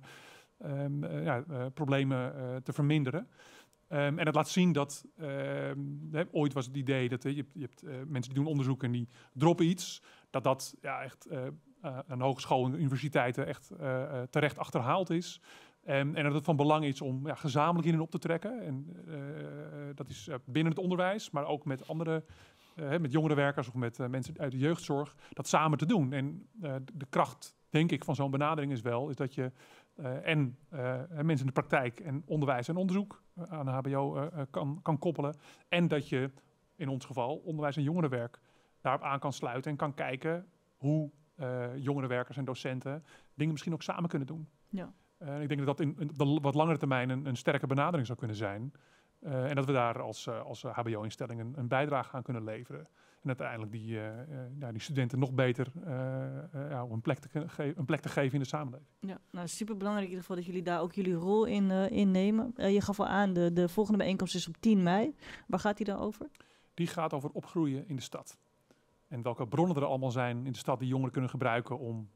problemen te verminderen. En het laat zien dat ooit was het idee dat je hebt mensen die doen onderzoek en die droppen iets, dat echt aan hogescholen en universiteiten echt terecht achterhaald is. En dat het van belang is om gezamenlijk hierin op te trekken. En dat is binnen het onderwijs, maar ook met andere, met jongerenwerkers of met mensen uit de jeugdzorg, dat samen te doen. En de kracht, denk ik, van zo'n benadering is dat je mensen in de praktijk en onderwijs en onderzoek aan de HBO kan koppelen. En dat je, in ons geval, onderwijs en jongerenwerk daarop aan kan sluiten en kan kijken hoe jongerenwerkers en docenten dingen misschien ook samen kunnen doen. Ja. Ik denk dat in de wat langere termijn een sterke benadering zou kunnen zijn. En dat we daar als HBO-instelling een bijdrage aan kunnen leveren. En uiteindelijk die studenten nog beter een plek te geven in de samenleving. Ja, nou, super belangrijk in ieder geval dat jullie daar ook jullie rol in nemen. Je gaf al aan, de volgende bijeenkomst is op 10 mei. Waar gaat die dan over? Die gaat over opgroeien in de stad. En welke bronnen er allemaal zijn in de stad die jongeren kunnen gebruiken om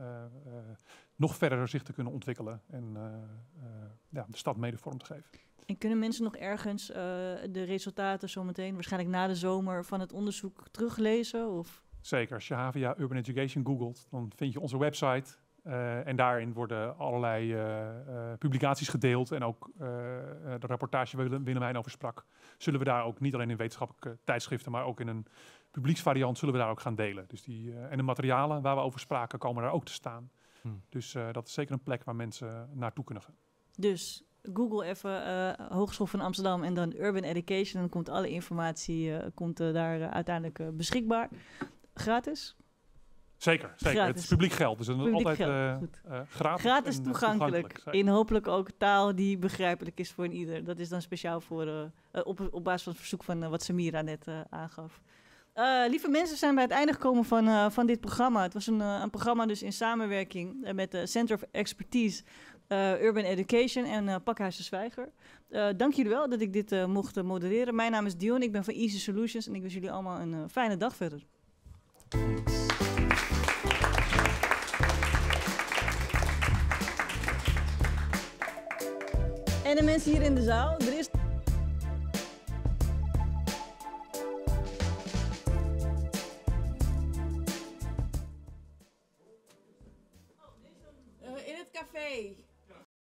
nog verder zich te kunnen ontwikkelen en de stad mede vorm te geven. En kunnen mensen nog ergens de resultaten zometeen, waarschijnlijk na de zomer, van het onderzoek teruglezen? Of? Zeker. Als je HVA Urban Education googelt, dan vind je onze website. En daarin worden allerlei publicaties gedeeld. En ook de rapportage waar Willemijn over sprak, zullen we daar ook niet alleen in wetenschappelijke tijdschriften, maar ook in een publieksvariant zullen we daar ook gaan delen. Dus en de materialen waar we over spraken komen daar ook te staan. Dus dat is zeker een plek waar mensen naartoe kunnen gaan. Dus Google even Hogeschool van Amsterdam en dan Urban Education. En dan komt alle informatie daar uiteindelijk beschikbaar. Gratis? Zeker. Gratis. Het is publiek geld. Dus dan altijd gratis toegankelijk. In hopelijk ook taal die begrijpelijk is voor ieder. Dat is dan speciaal voor op basis van het verzoek van wat Samira net aangaf. Lieve mensen, zijn bij het einde gekomen van dit programma. Het was een programma dus in samenwerking met de Center of Expertise Urban Education en Pakhuis de Zwijger. Dank jullie wel dat ik dit mocht modereren. Mijn naam is Dion, ik ben van Easy Solutions en ik wens jullie allemaal een fijne dag verder. En de mensen hier in de zaal, er is... in het café.